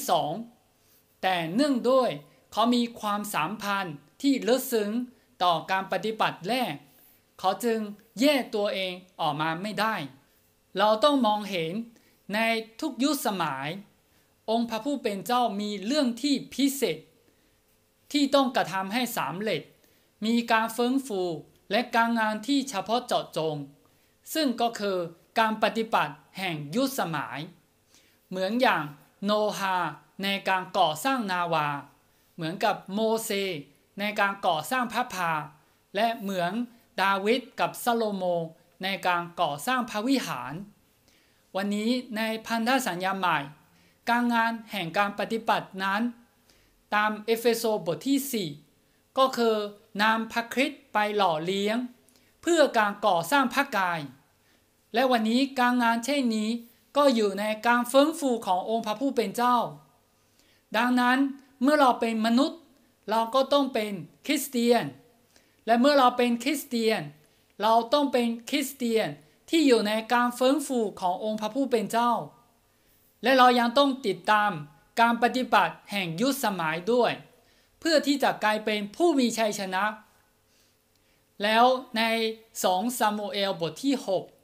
2แต่เนื่องด้วยเขามีความสัมพันธ์ที่ลึกซึ้งต่อการปฏิบัติแรกเขาจึงแยกตัวเองออกมาไม่ได้เราต้องมองเห็นในทุกยุคสมัยองค์พระผู้เป็นเจ้ามีเรื่องที่พิเศษที่ต้องกระทำให้สำเร็จมีการฟื้นฟูและการงานที่เฉพาะเจาะจงซึ่งก็คือการปฏิบัติแห่งยุคสมัยเหมือนอย่างโนฮาในการก่อสร้างนาวาเหมือนกับโมเสสในการก่อสร้างพระพาและเหมือนดาวิดกับซาโลโมนในการก่อสร้างพระวิหารวันนี้ในพันธสัญญาใหม่การงานแห่งการปฏิบัตินั้นตามเอเฟโซบทที่4ก็คือนำพระคริสต์ไปหล่อเลี้ยงเพื่อการก่อสร้างพระกายและวันนี้การงานเช่นนี้ก็อยู่ในการฟื้นฟูขององค์พระผู้เป็นเจ้าดังนั้นเมื่อเราเป็นมนุษย์เราก็ต้องเป็นคริสเตียนและเมื่อเราเป็นคริสเตียนเราต้องเป็นคริสเตียนที่อยู่ในการฟื้นฟูขององค์พระผู้เป็นเจ้าและเรายังต้องติดตามการปฏิบัติแห่งยุคสมัยด้วยเพื่อที่จะกลายเป็นผู้มีชัยชนะแล้วใน2ซามูเอลบทที่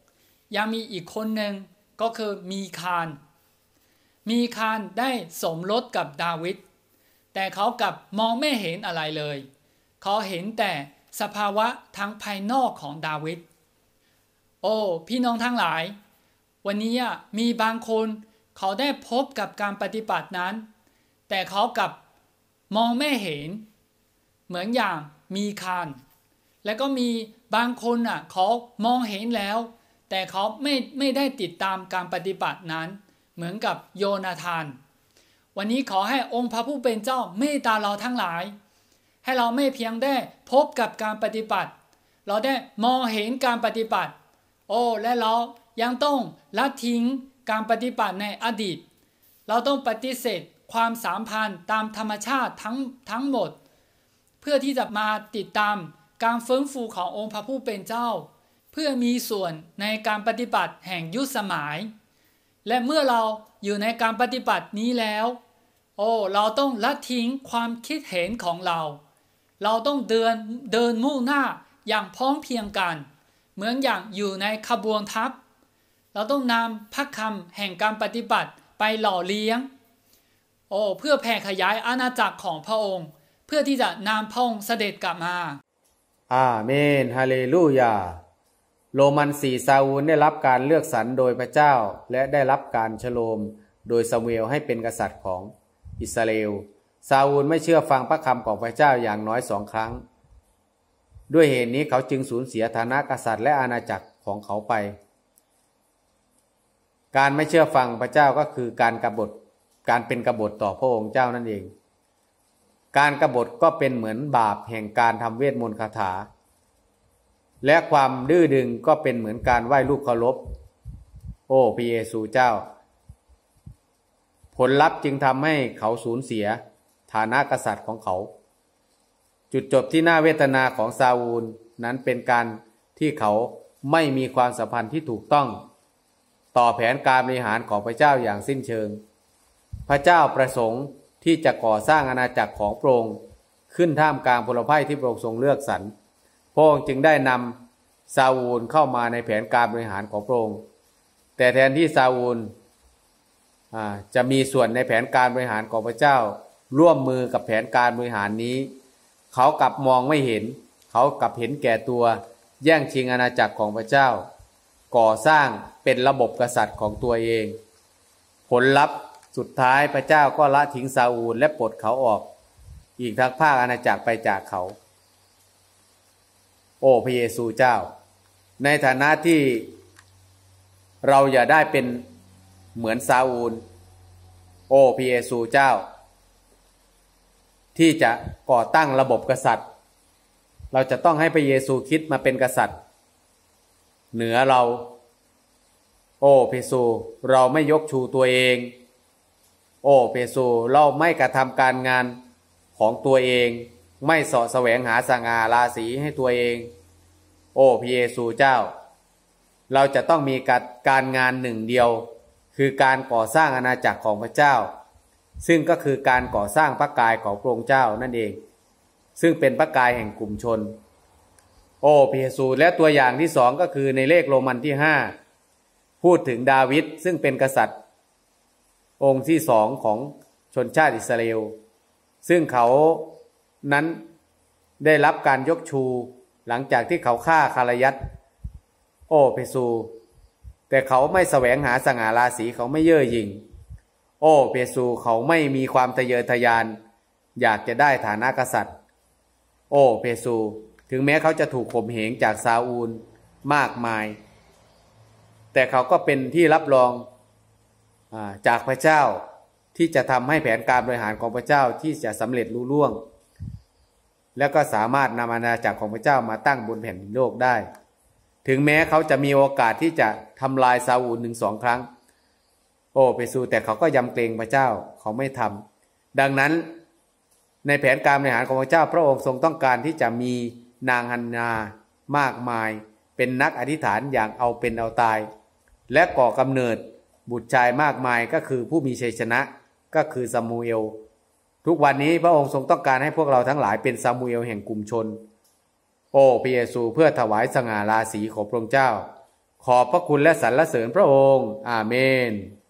6ยังมีอีกคนหนึ่งก็คือมีคานได้สมรสกับดาวิดแต่เขากลับมองไม่เห็นอะไรเลยเขาเห็นแต่สภาวะทั้งภายนอกของดาวิดโอ้พี่น้องทั้งหลายวันนี้มีบางคนเขาได้พบกับการปฏิบัตินั้นแต่เขากลับมองไม่เห็นเหมือนอย่างมีคานและก็มีบางคนเขามองเห็นแล้วแต่เขาไม่ได้ติดตามการปฏิบัตินั้นเหมือนกับโยนาธานวันนี้ขอให้องค์พระผู้เป็นเจ้าเมตตาเราทั้งหลายให้เราไม่เพียงได้พบกับการปฏิบัติเราได้มองเห็นการปฏิบัติและเรายังต้องละทิ้งการปฏิบัติในอดีตเราต้องปฏิเสธความสัมพันธ์ตามธรรมชาติทั้งหมดเพื่อที่จะมาติดตามการฟื้นฟูขององค์พระผู้เป็นเจ้าเพื่อมีส่วนในการปฏิบัติแห่งยุคสมัยและเมื่อเราอยู่ในการปฏิบัตินี้แล้วเราต้องละทิ้งความคิดเห็นของเราต้องเดินมุ่งหน้าอย่างพร้อมเพรียงกันเหมือนอย่างอยู่ในขบวนทัพเราต้องนำพระคำแห่งการปฏิบัติไปหล่อเลี้ยงเพื่อแผ่ขยายอาณาจักรของพระองค์เพื่อที่จะนำพระองค์เสด็จกลับมาอาเมนฮาเลลูยาโรมัน4ซาอูลได้รับการเลือกสรรโดยพระเจ้าและได้รับการฉโลมโดยซามูเอลให้เป็นกษัตริย์ของอิสราเอลซาอูลไม่เชื่อฟังพระคำของพระเจ้าอย่างน้อย2 ครั้งด้วยเหตุนี้เขาจึงสูญเสียฐานะกษัตริย์และอาณาจักรของเขาไปการไม่เชื่อฟังพระเจ้าก็คือการเป็นกบฏต่อพระองค์เจ้านั่นเองการกบฏก็เป็นเหมือนบาปแห่งการทำเวทมนต์คาถาและความดื้อดึงก็เป็นเหมือนการไหว้รูปเคารพพระเยซูเจ้าผลลัพธ์จึงทำให้เขาสูญเสียฐานะกษัตริย์ของเขาจุดจบที่น่าเวทนาของซาอูลนั้นเป็นการที่เขาไม่มีความสัมพันธ์ที่ถูกต้องต่อแผนการบริหารของพระเจ้าอย่างสิ้นเชิงพระเจ้าประสงค์ที่จะก่อสร้างอาณาจักรของพระองค์ขึ้นท่ามกลางพลภัยที่พระองค์ทรงเลือกสรรพระองค์จึงได้นำซาอูลเข้ามาในแผนการบริหารของพระองค์แต่แทนที่ซาอูลจะมีส่วนในแผนการบริหารของพระเจ้าร่วมมือกับแผนการบริหารนี้เขากลับมองไม่เห็นเขากลับเห็นแก่ตัวแย่งชิงอาณาจักรของพระเจ้าก่อสร้างเป็นระบบกษัตริย์ของตัวเองผลลัพธ์สุดท้ายพระเจ้าก็ละทิ้งซาอูลและปลดเขาออกอีกทั้งภาคอาณาจักรไปจากเขาพระเยซูเจ้าในฐานะที่เราอย่าได้เป็นเหมือนซาอูลพระเยซูเจ้าที่จะก่อตั้งระบบกษัตริย์เราจะต้องให้พระเยซูคริสต์มาเป็นกษัตริย์เหนือเราพระเยซูเราไม่ยกชูตัวเองพระเยซูเราไม่กระทำการงานของตัวเองไม่เสาะแสวงหาสง่าราศีให้ตัวเองพระเยซูเจ้าเราจะต้องมีการงานหนึ่งเดียวคือการก่อสร้างอาณาจักรของพระเจ้าซึ่งก็คือการก่อสร้างพระกายของพระองค์เจ้านั่นเองซึ่งเป็นพระกายแห่งกลุ่มชนโอ้พระเยซูและตัวอย่างที่สองก็คือในเลขโรมันที่5พูดถึงดาวิดซึ่งเป็นกษัตริย์องค์ที่สองของชนชาติอิสราเอลซึ่งเขานั้นได้รับการยกชูหลังจากที่เขาฆ่าคารยัตโอ้พระเยซูแต่เขาไม่แสวงหาสง่าราศีเขาไม่เย่อหยิ่งโอ้พระเยซูเขาไม่มีความทะเยอทะยานอยากจะได้ฐานะกษัตริย์โอ้พระเยซูถึงแม้เขาจะถูกข่มเหงจากซาอูลมากมายแต่เขาก็เป็นที่รับรองจากพระเจ้าที่จะทำให้แผนการบริหารของพระเจ้าที่จะสำเร็จลุล่วงแล้วก็สามารถนำอาณาจักรของพระเจ้ามาตั้งบนแผ่นดินโลกได้ถึงแม้เขาจะมีโอกาสที่จะทำลายซาอูล1-2 ครั้งโอ้พระเยซูแต่เขาก็ยำเกรงพระเจ้าเขาไม่ทำดังนั้นในแผนการบริหารของพระเจ้าพระองค์ทรงต้องการที่จะมีนางฮันนามากมายเป็นนักอธิษฐานอย่างเอาเป็นเอาตายและก่อกำเนิดบุตรชายมากมายก็คือผู้มีชัยชนะก็คือซามูเอลทุกวันนี้พระองค์ทรงต้องการให้พวกเราทั้งหลายเป็นซามูเอลแห่งกลุ่มชนโอ้พระเยซูเพื่อถวายสง่าราศีของพระองค์เจ้าขอบพระคุณและสรรเสริญพระองค์อาเมน